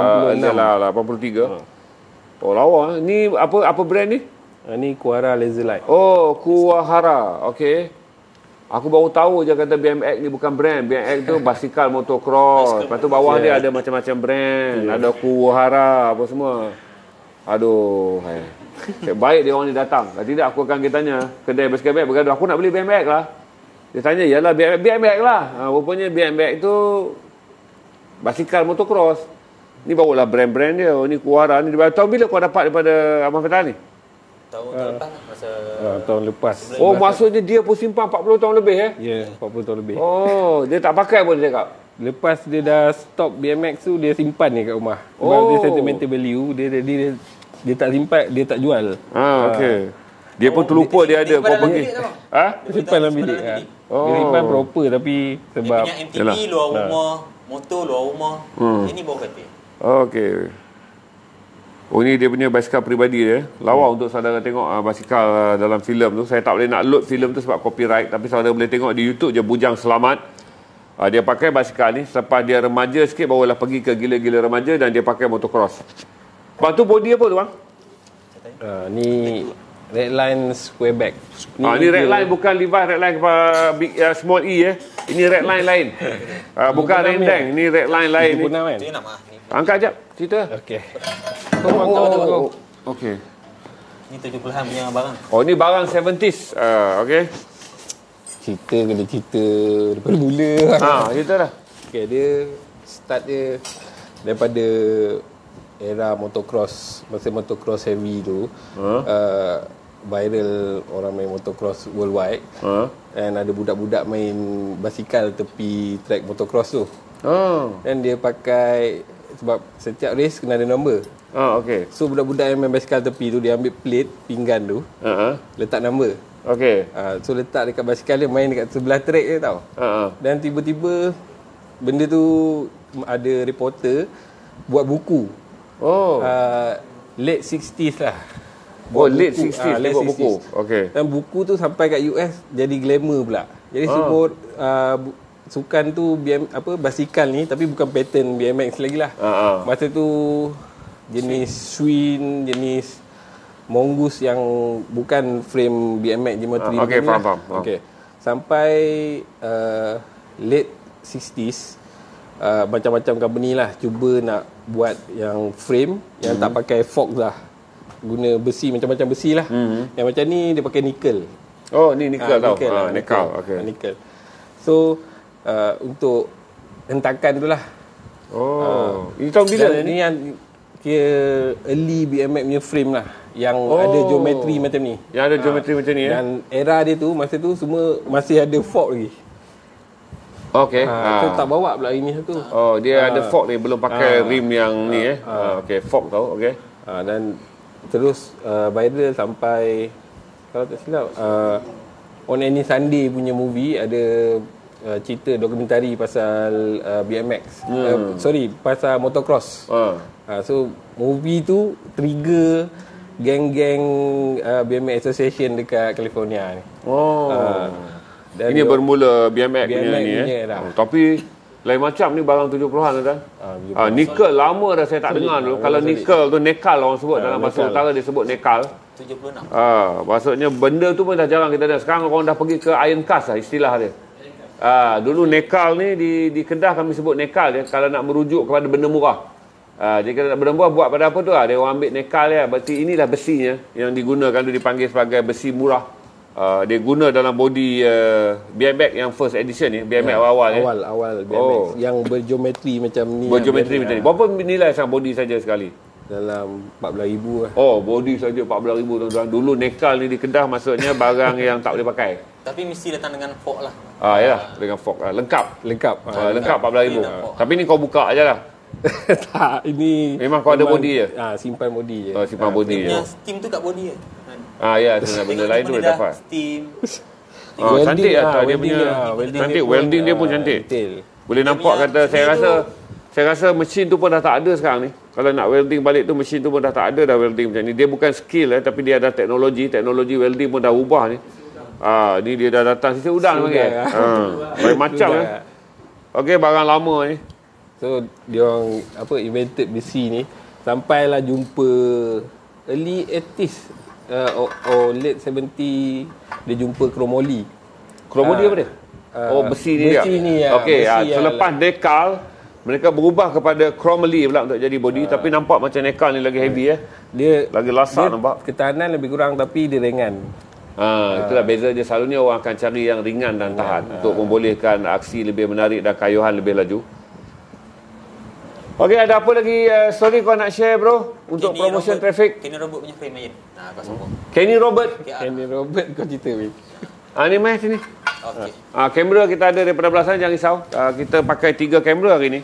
83. Oh, lawa. Ni apa brand ni?
Ni Kuara Laser Light.
Oh, Kuahara. Okey. Aku baru tahu je kata BMX ni bukan brand. BMX tu basikal motocross. Lepas tu bawah dia ada macam-macam brand. Ada Kuahara apa semua. Aduh, baik dia orang ni datang. Kalau tidak aku akan tanya kedai basikal BMX bergaduh, aku nak beli BMX lah. Dia tanya, yalah BMX lah. Rupanya BMX tu basikal motocross. Ni barulah brand-brand dia. Ni Kuahara ni. Tahu bila kau dapat daripada Abang Fatal ni?
Tahun lepas masa
tahun lepas.
Oh, maksudnya dia pun simpan 40 tahun lebih
Ya, 40 tahun lebih.
Oh, dia tak pakai pun dia cakap.
Lepas dia dah stop BMX tu, dia simpan ni kat rumah. Sebab dia sentimental value, dia tak simpan, dia tak jual.
Okey. Dia pun terlupa dia ada kau pergi.
Simpan dalam bilik. Dia simpan proper tapi sebab
dia punya MTB luar rumah, motor luar rumah. Ini bawa kata.
Okey. Oh, ni dia punya basikal peribadi dia. Lawa untuk saudara tengok basikal dalam filem tu. Saya tak boleh nak load filem tu sebab copyright, tapi saudara boleh tengok di YouTube je, Bujang Selamat. Dia pakai basikal ni selepas dia remaja sikit, barulah pergi ke gila-gila remaja dan dia pakai motocross. Lepas tu body apa tu bang?
Ni Redline Squareback.
Ni Redline bukan Levi Redline big small E Ini Redline lain. Bukan Rendang, ni Redline lain ni. Angkat jap cerita.
Okey.
Okey.
Ni 70-an punya barang.
Oh, ni barang 70s. Okey.
Cerita kena cerita daripada mula.
Cerita dah.
Okey, dia start dia daripada era motocross, masa motocross heavy tu. Viral orang main motocross worldwide. Dan ada budak-budak main basikal tepi track motocross tu. Dan dia pakai, sebab setiap race kena ada nombor.
Okey.
So budak-budak yang main basikal tepi tu, dia ambil plate pinggan tu, letak nombor.
Okey.
So letak dekat basikal dia, main dekat sebelah track dia tau. Dan tiba-tiba benda tu ada reporter buat buku. Late 60s lah.
Late 60s dia buat buku. Okey.
Dan buku tu sampai kat US jadi glamour pula. Jadi sebut sukan tu basikal ni, tapi bukan pattern BMX lagi lah. Masa tu jenis Swin, jenis Mongoose yang bukan frame BMX geometry.
Okey, faham.
Okey. Sampai late 60s, macam-macam company lah cuba nak buat yang frame yang tak pakai fork lah, guna besi, macam-macam besi lah. Yang macam ni dia pakai nickel.
Oh, ni nickel tau. Nickel. Okey.
Nickel. So untuk hentakan tu lah.
Ini tahun bila
ni? Yang kira early BMX punya frame lah, yang ada geometri macam ni.
Yang ada geometri macam ni.
Dan era dia tu, masa tu semua masih ada fork lagi.
Okey.
So tak bawa pula ini satu.
Dia ada fork ni, belum pakai rim yang ni Okey, fork tau. Okey.
Dan terus viral sampai, kalau tak silap, On Any Sunday punya movie ada cerita dokumentari pasal BMX. Pasal motocross. So movie tu trigger geng-geng BMX Association dekat California ni.
Dan ini bermula BMX punya ni tapi lain macam ni barang 70-an dah. Nickel lama dah saya tak dengar dulu. Kalau nickel tu nekal orang sebut dalam bahasa utara, dia sebut nekal.
76.
Maksudnya benda tu pun dah jarang kita ada. Sekarang orang dah pergi ke iron cast lah istilah dia. Dulu nekal ni di Kedah kami sebut nekal dia kalau nak merujuk kepada benda murah. Jadi kalau nak benda murah buat pada apa tu dia orang ambil nekal dia. Berarti inilah besinya yang digunakan tu, dipanggil sebagai besi murah. Dia guna dalam body BMX yang first edition ni, BMX awal
BMX yang bergeometri macam ni.
Bergeometri macam ni. Berapa nilai sang body saja sekali?
Dalam 14,000 lah.
Body saja 14,000 tuan-tuan. Dulu nekal ni di Kedah maksudnya barang yang tak boleh pakai.
Tapi mesti datang dengan fork lah.
Yalah, dengan fork lengkap.
Lengkap
14,000. Tapi ni kau buka aje lah.
Tak, ini
memang kau ada body je.
Simpan body je.
Simpan body je.
Steam tu kat body je.
Ya, benda lain tu boleh dapat.
Steam.
Cantik lah dia punya. Cantik, welding dia pun cantik. Boleh nampak kata saya rasa mesin tu pun dah tak ada sekarang ni. Kalau nak welding balik tu, mesin tu pun dah tak ada dah welding macam ni. Dia bukan skill tapi dia ada teknologi welding pun dah ubah ni. Ni dia dah datang sisi udang panggil. Lain macam Okey, barang lama ni.
So dia orang invented besi ni sampailah jumpa early 80s or late 70 dia jumpa chromoly.
Chromoly apa dia? Besi ni dia.
Besi ni
Okey, selepas dekal mereka berubah kepada chromoly pula untuk jadi body, tapi nampak macam nekal ni lagi heavy
Dia
lagi lasak nampak.
Ketahanan lebih kurang tapi dia ringan.
Itulah beza dia. Selalunya orang akan cari yang ringan dan tahan untuk membolehkan aksi lebih menarik dan kayuhan lebih laju. Okey, ada apa lagi story kau nak share bro untuk
Kenny
promotion
Robert,
traffic?
Kenny Robert punya frame Mayin. Kau sambung.
Kenny Robert.
Kenny Robert kau cerita Min.
Ni mai sini.
Okey.
Kamera kita ada daripada belah sana, jangan risau. Kita pakai 3 kamera hari ni.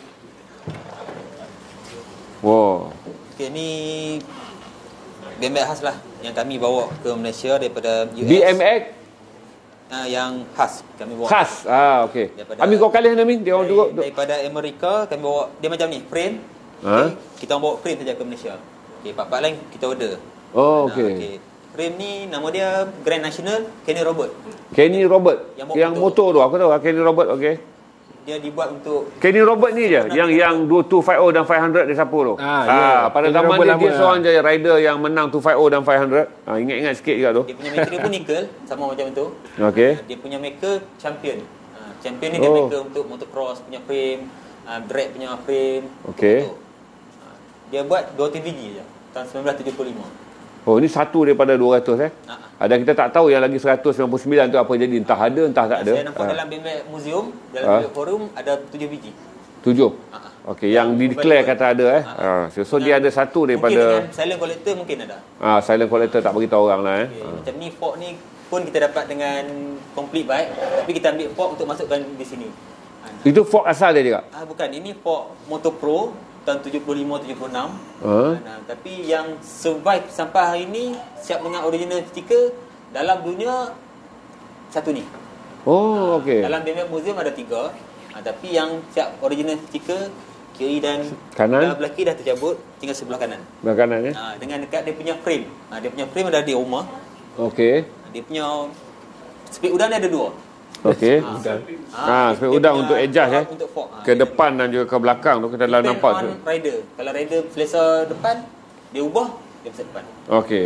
Wow.
Okey, ni BMX khas lah yang kami bawa ke Malaysia daripada US.
BMX
yang khas kami bawa.
Khas. Okey. Amin kau kalih Amin, dia orang duduk
daripada Amerika kami bawa dia macam ni, frame. Okay. Kita orang bawa frame saja ke Malaysia. Okey, part-part lain kita order.
Okey.
Frame ni nama dia Grand National Kenny Robert.
Kenny Robert. Yang motor tu aku tahu Kenny Robert. Okey.
Dia dibuat untuk
Kenny Robert ni je yang 250 dan 500 dia siapa tu. Pada
Kenny
zaman
Robert
dia seorang je rider yang menang 250 dan 500. Ingat-ingat sikit juga tu.
Dia punya maker pun nickel sama macam tu.
Okey.
Dia punya maker champion. Champion ni dia maker untuk motocross punya frame, drag punya frame.
Okey.
Dia buat 2 TVG je tahun 1975.
Ini satu daripada 200 Ada kita tak tahu yang lagi 199 tu apa jadi, entah ada entah tak ada.
Saya nampak dalam BMX museum, dalam BMX forum ada 7 biji.
7. Okey, yang declare kata ada so dia ada satu daripada
mungkin silent collector mungkin ada.
Silent collector tak beritahu orang lah
Macam ni fork ni pun kita dapat dengan complete bike, tapi kita ambil fork untuk masukkan di sini.
Itu fork asal dia juga?
Bukan, ini fork Moto Pro tahun 75-76. Tapi yang survive sampai hari ni siap dengan original stiker dalam dunia satu ni.
Okey.
Dalam BMX museum ada 3. Tapi yang siap original stiker kiri dan
kanan,
belah kiri dah tercabut, tinggal sebelah kanan.
Belah kanan
dengan dekat dia punya frame. Dia punya frame ada di rumah.
Okey.
Dia punya speed udang dia ada 2.
Okey. Speed udang untuk adjust
untuk fork.
Ke depan dan juga ke belakang tu kita dah nampak tu.
Rider. Kalau rider selesa depan, dia ubah dia pasal depan.
Okey.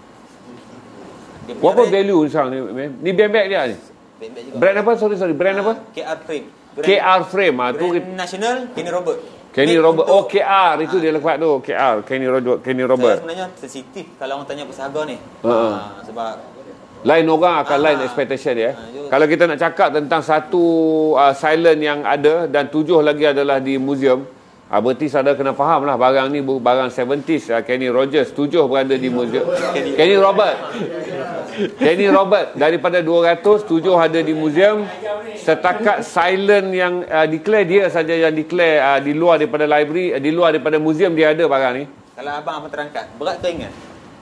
Apa value sekarang ni? Ni BMX dia ni.
BMX juga.
Brand apa? Sorry, brand apa?
KR Frame.
KR Frame tu
National Kenny Robert.
Kenny Robert. KR itu dia lepas tu. KR Kenny Robert.
Saya sebenarnya sensitif kalau orang tanya pasal harga ni. Sebab
lain orang akan lain expectation dia. Kalau kita nak cakap tentang satu silent yang ada dan 7 lagi adalah di museum, berarti saudara kena faham lah barang ni barang 70s. Kenny Rogers 7 berada di museum. Kenny Robert. Kenny Robert daripada 200 7 ada di museum. Setakat silent yang declare dia saja yang declare di luar daripada library, di luar daripada museum dia ada barang ni.
Kalau abang terangkat, berat ke ingat?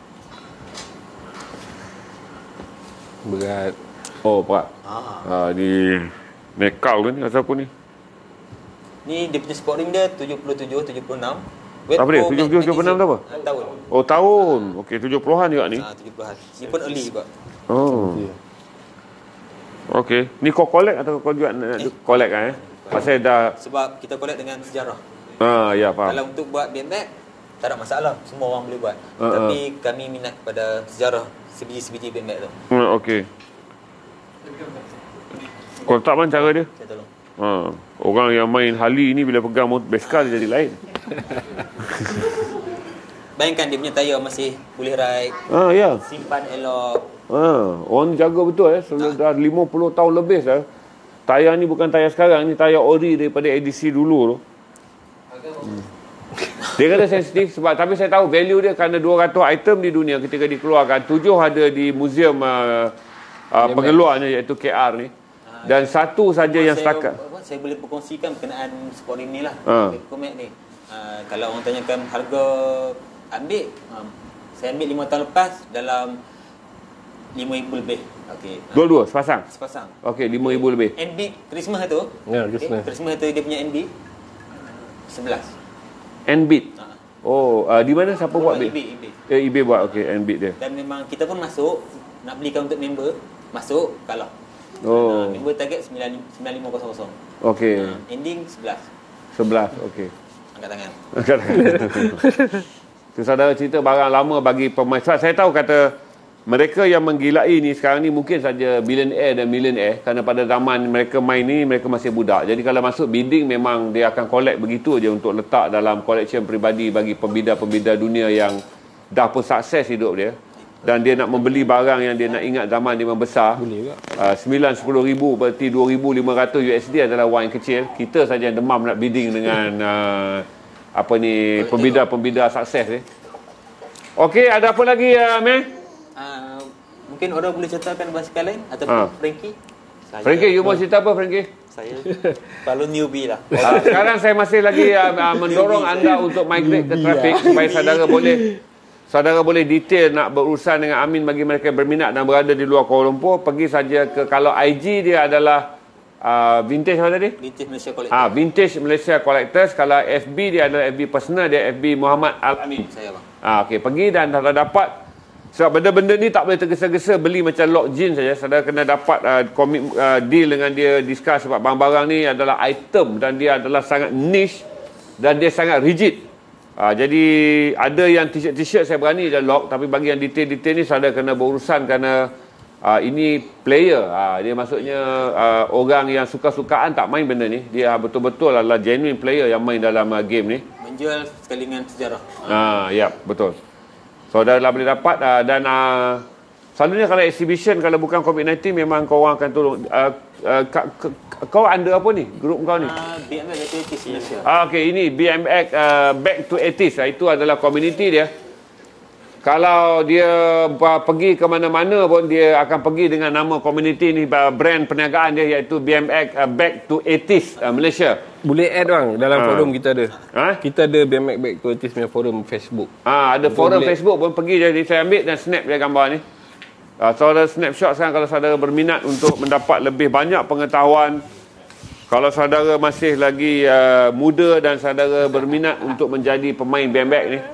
Berat.
Berat. Di nekal ni asal apa ni?
Ni dia punya sport rim dia 77 76.
Apa dia? 77 76 tu apa?
Tahun.
Tahun. Okey, 70-an juga ni.
70-an. Ni pun early juga.
Okey. Ni kau collect atau kau juga nak collect Pasal dah
sebab kita collect dengan sejarah.
Ya faham.
Kalau untuk buat BMX tak ada masalah, semua orang boleh buat. Tapi kami minat kepada sejarah sebiji-sebiji BMX tu.
Okey. Kau tak mana cara dia?
Saya tolong.
Orang yang main Harley ni bila pegang basikal dia jadi lain.
Bayangkan dia punya tayar masih boleh ride.
Ya.
Simpan elok.
Orang jaga betul dah 50 tahun lebih dah. Tayar ni bukan tayar sekarang, ni tayar ori daripada edisi dulu tu. Dia kata sensitif sebab, tapi saya tahu value dia kerana 200 item di dunia ketika dikeluarkan, 7 ada di museum pengeluarnya iaitu KR ni. Dan satu saja yang setakat.
Saya boleh perkongsikan berkenaan sport ini lah. Komek ni. Kalau orang tanyakan harga ambil, saya ambil 5 tahun lepas dalam 5,000 lebih. Okey.
Dua-dua sepasang.
Sepasang.
Okey, 5,000 lebih.
NB Christmas tu.
Ya, Christmas.
Christmas tu dia punya NB 11.
Nbit. Di mana siapa buat bit?
eBay.
eBay buat. Okey, Nbit dia.
Dan memang kita pun masuk nak belikan untuk member. masuk kalah. Member target 9500.
Okey.
Ending 11.
11, okey.
Angkat tangan.
Tu saudara cerita barang lama bagi pemain. Saya tahu kata mereka yang menggilai ni sekarang ni mungkin saja billionaire dan millionaire, kerana pada zaman mereka main ni mereka masih budak. Jadi kalau masuk bidding memang dia akan collect begitu je untuk letak dalam collection peribadi bagi pembida-pembida dunia yang dah pun sukses hidup dia. Dan dia nak membeli barang yang dia nak ingat zaman dia membesar. 9-10 ribu berarti 2,500 USD adalah wang yang kecil. Kita saja yang demam nak bidding dengan pembida-pembida sukses ni. Okey, ada apa lagi Mel?
Mungkin orang boleh ceritakan basikal lain ataupun Frankie.
Frankie, you mau cerita apa Frankie?
Saya kalau newbie lah.
Sekarang saya masih lagi mendorong anda untuk migrate ke trafik supaya saudara boleh detail nak berurusan dengan Amin bagi mereka yang berminat dan berada di luar Kuala Lumpur. Pergi saja ke, kalau IG dia adalah Vintage apa tadi?
Vintage Malaysia Collectors.
Vintage Malaysia Collectors. Kalau FB dia adalah FB personal dia, FB Muhammad Al-Amin.
Saya bang.
Okey, pergi dan kalau dapat, sebab benda-benda ni tak boleh tergesa-gesa beli macam lock jeans saja. Saudara kena dapat deal dengan dia, discuss, sebab barang-barang ni adalah item dan dia adalah sangat niche dan dia sangat rigid. Jadi ada yang t-shirt saya berani je lock, tapi bagi yang detail-detail ni saudara kena berurusan kerana ini player. Dia maksudnya orang yang suka-sukaan tak main benda ni. Dia betul-betul adalah genuine player yang main dalam game ni.
Menjual sekali dengan sejarah.
Ya, betul. Saudara boleh dapat dan selalunya kalau exhibition, kalau bukan COVID-19 memang kau orang akan tolong. Kau under apa ni? Grup kau ni?
BMX Back to 80s Malaysia.
Okey, ini BMX Back to 80s. Itu adalah community dia. Kalau dia pergi ke mana-mana pun dia akan pergi dengan nama community ni, brand perniagaan dia iaitu BMX Back to 80s Malaysia.
Boleh add bang, dalam forum kita ada. Kita ada BMX Back to 80s punya forum Facebook.
Ada forum Facebook pun pergi, jadi saya ambil dan snap dia gambar ni. Saudara snapshot sekarang kalau saudara berminat untuk mendapat lebih banyak pengetahuan. Kalau saudara masih lagi muda dan saudara berminat untuk menjadi pemain BMX ni,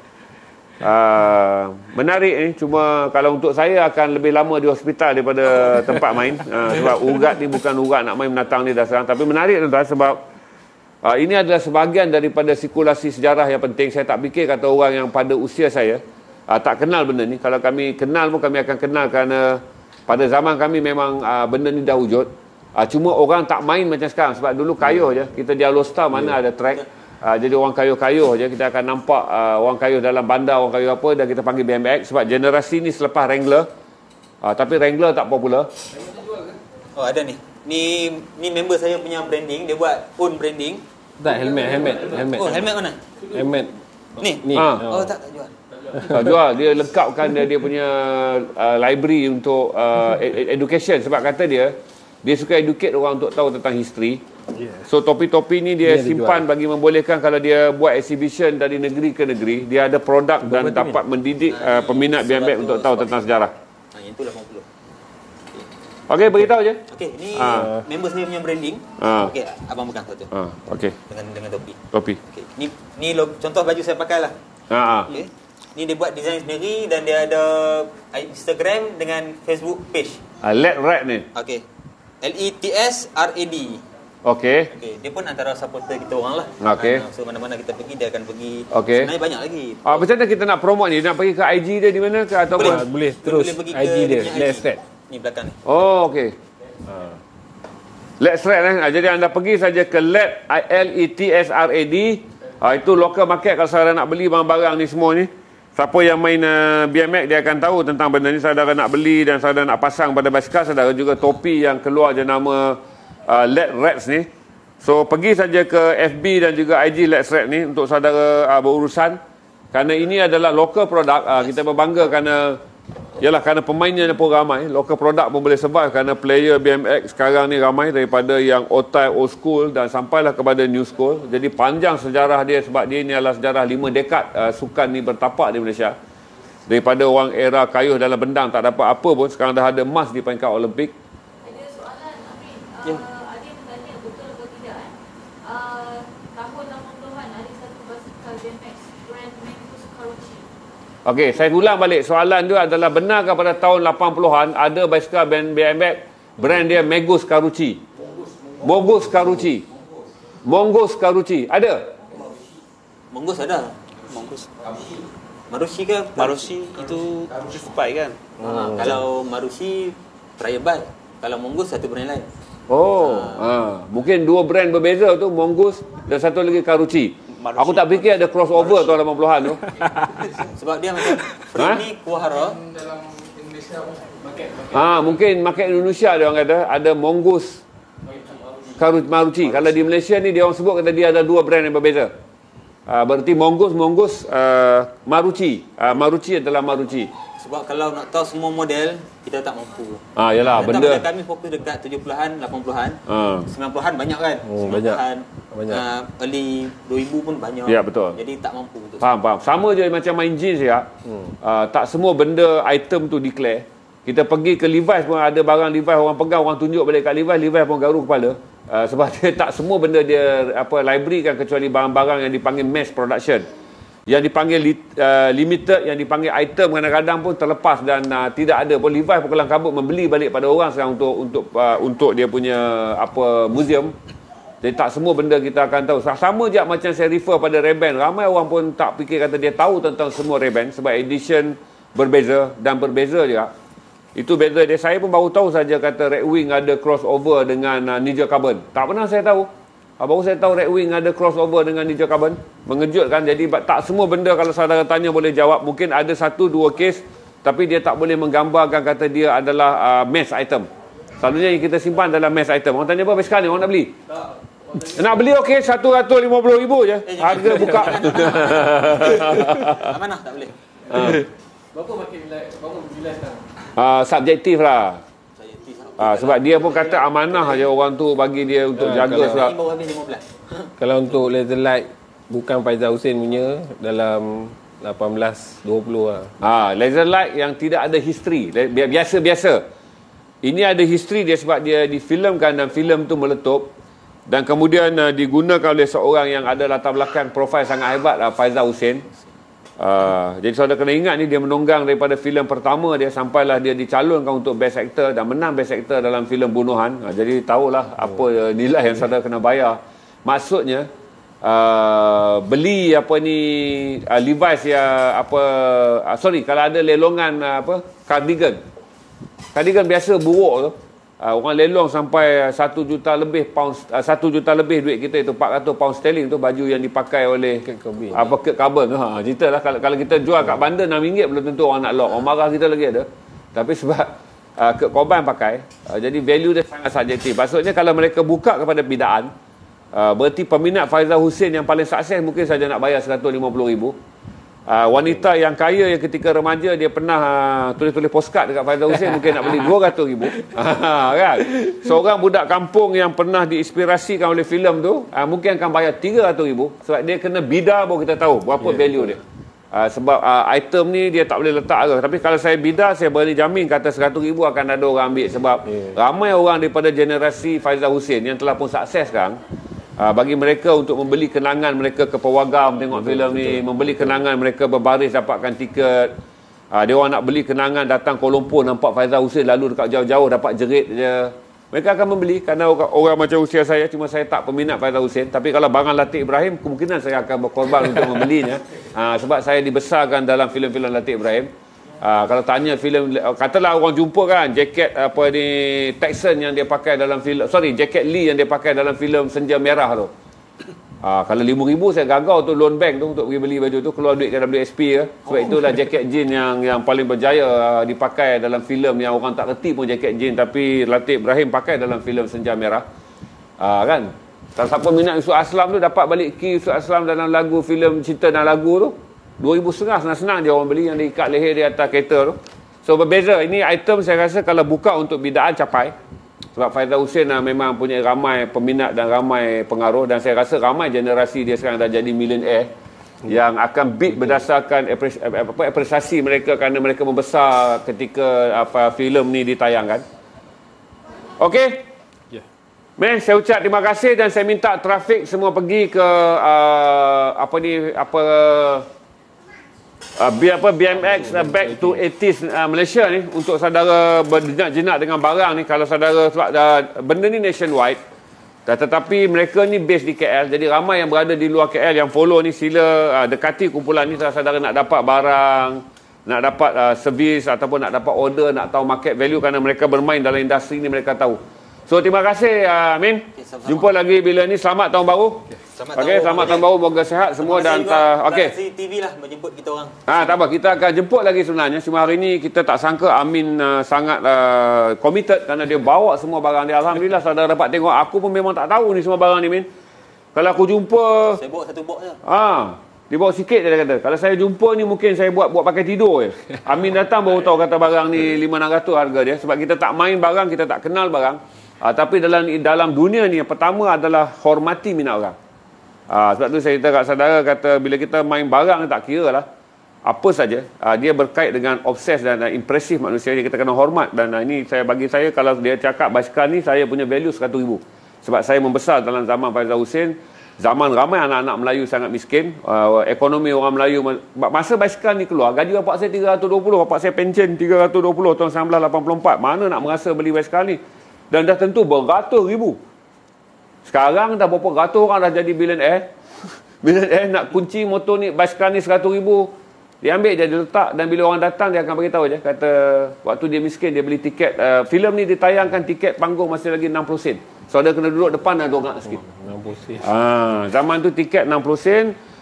menarik ni. Cuma kalau untuk saya akan lebih lama di hospital daripada tempat main. Sebab urat ni bukan urat nak main menatang ni dah sekarang. Tapi menarik tuan-tuan sebab ini adalah sebahagian daripada sirkulasi sejarah yang penting. Saya tak fikir kata orang yang pada usia saya tak kenal benda ni. Kalau kami kenal pun kami akan kenal kerana pada zaman kami memang benda ni dah wujud. Cuma orang tak main macam sekarang. Sebab dulu kayuh je. Kita di Alostar mana ada track. Jadi orang kayuh-kayuh je. Kita akan nampak orang kayuh dalam bandar, orang kayuh apa, dan kita panggil BMX. Sebab generasi ni selepas Wrangler. Tapi Wrangler tak popular.
Oh ada ni. Ni member saya punya branding. Dia buat own branding.
Tak, helmet.
Oh helmet mana?
Helmet.
Ni. Oh tak jual.
Tak jual. Dia lengkapkan dia punya library untuk education. Sebab kata dia suka educate orang untuk tahu tentang history. So topi-topi ni dia simpan bagi membolehkan kalau dia buat exhibition dari negeri ke negeri, dia ada produk dan dapat mendidik peminat BMX untuk tahu tentang sejarah.
Yang tu 80.
Okey, beritahu je.
Okey, ni member saya punya branding. Okey, abang pegang satu.
Okey.
Dengan topi.
Topi.
Okey. Ni contoh baju saya pakai lah. Okey. Ni dia buat design sendiri dan dia ada Instagram dengan Facebook page.
LED Red ni.
Okey. LETSRAD.
Okey.
Dia pun antara supporter kita orang lah.
Okey.
So mana-mana kita pergi dia akan pergi.
Okey.
Sebenarnya banyak lagi.
Macam mana kita nak promote ni? Nak pergi ke IG dia di mana ke ataupun
boleh terus IG dia. Let's Red.
Ni belakang ni.
Oh okey. Let's Red jadi anda pergi saja ke LETSRAD. Itu local market kalau saudara nak beli barang-barang ni semua ni. Siapa yang main BMX dia akan tahu tentang benda ni. Saudara nak beli dan saudara nak pasang pada basikal, saudara juga topi yang keluar je nama LED Reds ni. So pergi saja ke FB dan juga IG Let's Red ni untuk saudara berurusan. Kerana ini adalah local produk. Kita berbangga kerana kerana pemainnya pun ramai. Local produk pun boleh survive kerana player BMX sekarang ni ramai daripada yang old school dan sampailah kepada new school. Jadi panjang sejarah dia sebab dia ni adalah sejarah 5 dekad sukan ni bertapak di Malaysia. Daripada orang era kayuh dalam bendang tak dapat apa pun, sekarang dah ada emas di peringkat Olimpik.
Ada soalan Amin. Ada yang bertanya betul atau tidak tahun 80-an ada satu basikal BMX brand Mangus Karochi.
Okey, saya ulang balik. Soalan dia adalah benarkah pada tahun 80-an ada basikal BMX brand dia Mongoose Karuchi? Mongoose Karuchi. Mongoose Karuchi. Ada?
Mongoose ada. Marushi ke?
Marushi itu Spy kan?
Kalau Marushi Trial Bike. Kalau Mongoose satu brand lain.
Mungkin dua brand berbeza tu, Mongoose dan satu lagi Karuchi. Marushi. Aku tak fikir ada crossover tahun 80-an tu.
Sebab dia macam frame ni Kuahara
dalam Indonesia market.
Mungkin market Indonesia dia orang kata ada Mongoose Maruchi. Kalau di Malaysia ni dia orang sebut kata dia ada dua brand yang berbeza. Berarti Mongoose Maruchi. Maruchi adalah Maruchi.
Sebab kalau nak tahu semua model, kita tak mampu.
Yalah, benda
kami fokus dekat 70-an, 80-an. 90-an banyak kan? 90-an, early 2000 pun banyak.
Ya, betul.
Jadi tak mampu untuk
faham. Sama je macam main jeans ya. Tak semua benda item tu declare. Kita pergi ke Levi's pun ada barang Levi's orang pegang, orang tunjuk balik kat Levi's pun garuk kepala. Sebab dia tak semua benda dia library kan, kecuali barang-barang yang dipanggil mass production. Yang dipanggil limited, yang dipanggil item kadang-kadang pun terlepas dan tidak ada pun. Levi's pun kelang kabut membeli balik pada orang sekarang untuk dia punya museum. Jadi tak semua benda kita akan tahu. Sama je macam saya refer pada Ray-Ban. Ramai orang pun tak fikir kata dia tahu tentang semua Ray-Ban sebab edition berbeza dan berbeza juga. Itu beza dia. Saya pun baru tahu saja kata Red Wing ada crossover dengan Ninja Carbon. Tak pernah saya tahu. Baru saya tahu Red Wing ada crossover dengan Ninja Carbon. Mengejutkan. Jadi tak semua benda kalau saudara tanya boleh jawab. Mungkin ada 1-2 kes tapi dia tak boleh menggambarkan kata dia adalah mass item. Selalunya yang kita simpan adalah mass item. Orang tanya apa sekarang ni? Orang nak beli? Nak beli okey, RM150,000 je. Harga buka.
Mana tak boleh?
Berapa makin bila sekarang?
Subjektif lah. Sebab dia pun kata amanah je orang tu bagi dia untuk jaga sebab
kalau untuk laser light bukan Faizal Hussein punya dalam 18-20 lah.
Laser light yang tidak ada history, biasa-biasa. Ini ada history dia sebab dia difilmkan dan filem tu meletup dan kemudian digunakan oleh seorang yang ada latar belakang profil sangat hebat, Faizal Hussein. Jadi saudara kena ingat ni dia menunggang daripada filem pertama dia sampailah dia dicalonkan untuk best actor dan menang best actor dalam filem bunuhan. Jadi tahulah apa nilai yang saudara kena bayar. Maksudnya beli Levi's ya kalau ada lelongan cardigan biasa buruk tu. Orang lelong sampai 1 juta lebih pound, 1 juta lebih duit kita itu 400 pound sterling tu baju yang dipakai oleh Kurt Cobain tu. Ceritalah kalau kita jual kat bandar RM6 belum tentu orang nak lock. Orang marah kita lagi ada. Tapi sebab Kurt Cobain pakai, jadi value dia sangat subjektif. Maksudnya kalau mereka buka kepada bidaan, berarti peminat Faizal Hussein yang paling sukses mungkin saja nak bayar RM150,000. Wanita yang kaya yang ketika remaja dia pernah tulis-tulis postcard dekat Faizal Hussein mungkin nak beli RM200,000. Kan? Seorang budak kampung yang pernah diinspirasikan oleh filem tu mungkin akan bayar RM300,000 sebab dia kena bidar baru kita tahu berapa value dia. Sebab item ni dia tak boleh letak ke. Tapi kalau saya bidar, saya berani jamin kata RM100,000 akan ada orang ambil sebab ramai orang daripada generasi Faizal Hussein yang telah pun sukses sekarang. Bagi mereka untuk membeli kenangan mereka ke Pawagam tengok filem ni, membeli kenangan mereka berbaris dapatkan tiket. Dia orang nak beli kenangan datang Kuala Lumpur nampak Faizal Hussein lalu dekat jauh-jauh dapat jerit je. Mereka akan membeli kerana orang macam usia saya, cuma saya tak peminat Faizal Hussein. Tapi kalau barang Latif Ibrahim, kemungkinan saya akan berkorban untuk membelinya. Sebab saya dibesarkan dalam filem-filem Latif Ibrahim. Kalau tanya filem, katalah orang jumpa kan jaket Texan yang dia pakai dalam filem, jaket Lee yang dia pakai dalam filem Senja Merah tu. Kalau RM5,000 saya gagal tu loan bank tu untuk pergi beli baju tu, keluar duit ke WSP ke. Sebab itulah jaket jean yang paling berjaya dipakai dalam filem yang orang tak reti pun jaket jean, tapi Latif Ibrahim pakai dalam filem Senja Merah. Kan? Kalau siapa minat Yusuf Aslam tu dapat balik key Yusuf Aslam dalam lagu filem Cinta dan Lagu tu. RM2,500 senang-senang dia orang beli yang diikat leher di atas kereta tu. So berbeza. Ini item saya rasa kalau buka untuk bidaan capai. Sebab Faizal Hussein memang punya ramai peminat dan ramai pengaruh. Dan saya rasa ramai generasi dia sekarang dah jadi millionaire yang akan bid berdasarkan apresiasi mereka kerana mereka membesar ketika filem ni ditayangkan. Okey? Man, saya ucap terima kasih dan saya minta trafik semua pergi ke BMX back to 80s Malaysia ni untuk saudara berjinak-jinak dengan barang ni. Kalau saudara sebab benda ni nationwide, tetapi mereka ni base di KL, jadi ramai yang berada di luar KL yang follow ni, sila dekati kumpulan ni saudara nak dapat barang, nak dapat servis ataupun nak dapat order, nak tahu market value, kerana mereka bermain dalam industri ni, mereka tahu. So terima kasih Amin. Jumpa lagi bila ni. Selamat tahun baru. Selamat tahun baru, moga sihat semua dan
okey. TV lah menjemput kita orang.
Tak apa, kita akan jemput lagi sebenarnya. Cuma hari ni kita tak sangka Amin sangat committed kerana dia bawa semua barang dia. Alhamdulillah saudara dapat tengok. Aku pun memang tak tahu ni semua barang ni, Min. Kalau aku jumpa,
saya bawa satu box je.
Dia bawa sikit je dia kata. Kalau saya jumpa ni mungkin saya buat pakai tidur je. Amin datang baru tahu kata barang ni 500-600 harga dia. Sebab kita tak main barang, kita tak kenal barang. Tapi dalam dunia ni yang pertama adalah hormati minat orang. Sebab tu saya cerita kat saudara, kata bila kita main barang tak kira lah apa saja, dia berkait dengan obses dan impresif manusia, kita kena hormat. Dan ini bagi saya, kalau dia cakap basikal ni saya punya value 100,000. Sebab saya membesar dalam zaman Faizal Hussein, zaman ramai anak-anak Melayu sangat miskin, ekonomi orang Melayu. Masa basikal ni keluar, gaji bapak saya 320, bapak saya pension 320 tahun 1984. Mana nak merasa beli basikal ni? Dan dah tentu beratus ribu. Sekarang dah berapa ratus orang dah jadi billionaire. Billionaire nak kunci motor ni, basikal ni 100,000. Dia ambil je, dia letak, dan bila orang datang dia akan beritahu je, kata waktu dia miskin dia beli tiket filem ni ditayangkan, tiket panggung masih lagi 60 sen. So dia kena duduk depan dan dongak sikit.
60 sen.
Zaman tu tiket 60 sen,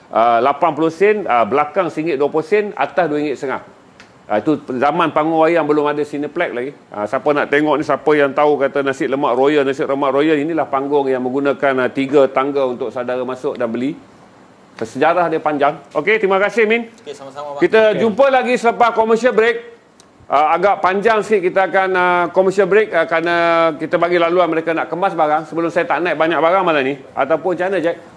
80 sen, belakang RM1.20 sen, atas RM2.50. Itu zaman panggung wayang belum ada Cineplex lagi. Siapa nak tengok ni, siapa yang tahu kata nasi lemak royal, inilah panggung yang menggunakan 3 tangga untuk saudara masuk dan beli. Sejarah dia panjang. Okey, terima kasih Min.
Okay, sama-sama,
kita jumpa lagi selepas commercial break. Agak panjang sikit kita akan commercial break kerana kita bagi laluan mereka nak kemas barang. Sebelum saya tak naik banyak barang malam ni. Ataupun macam mana Jack?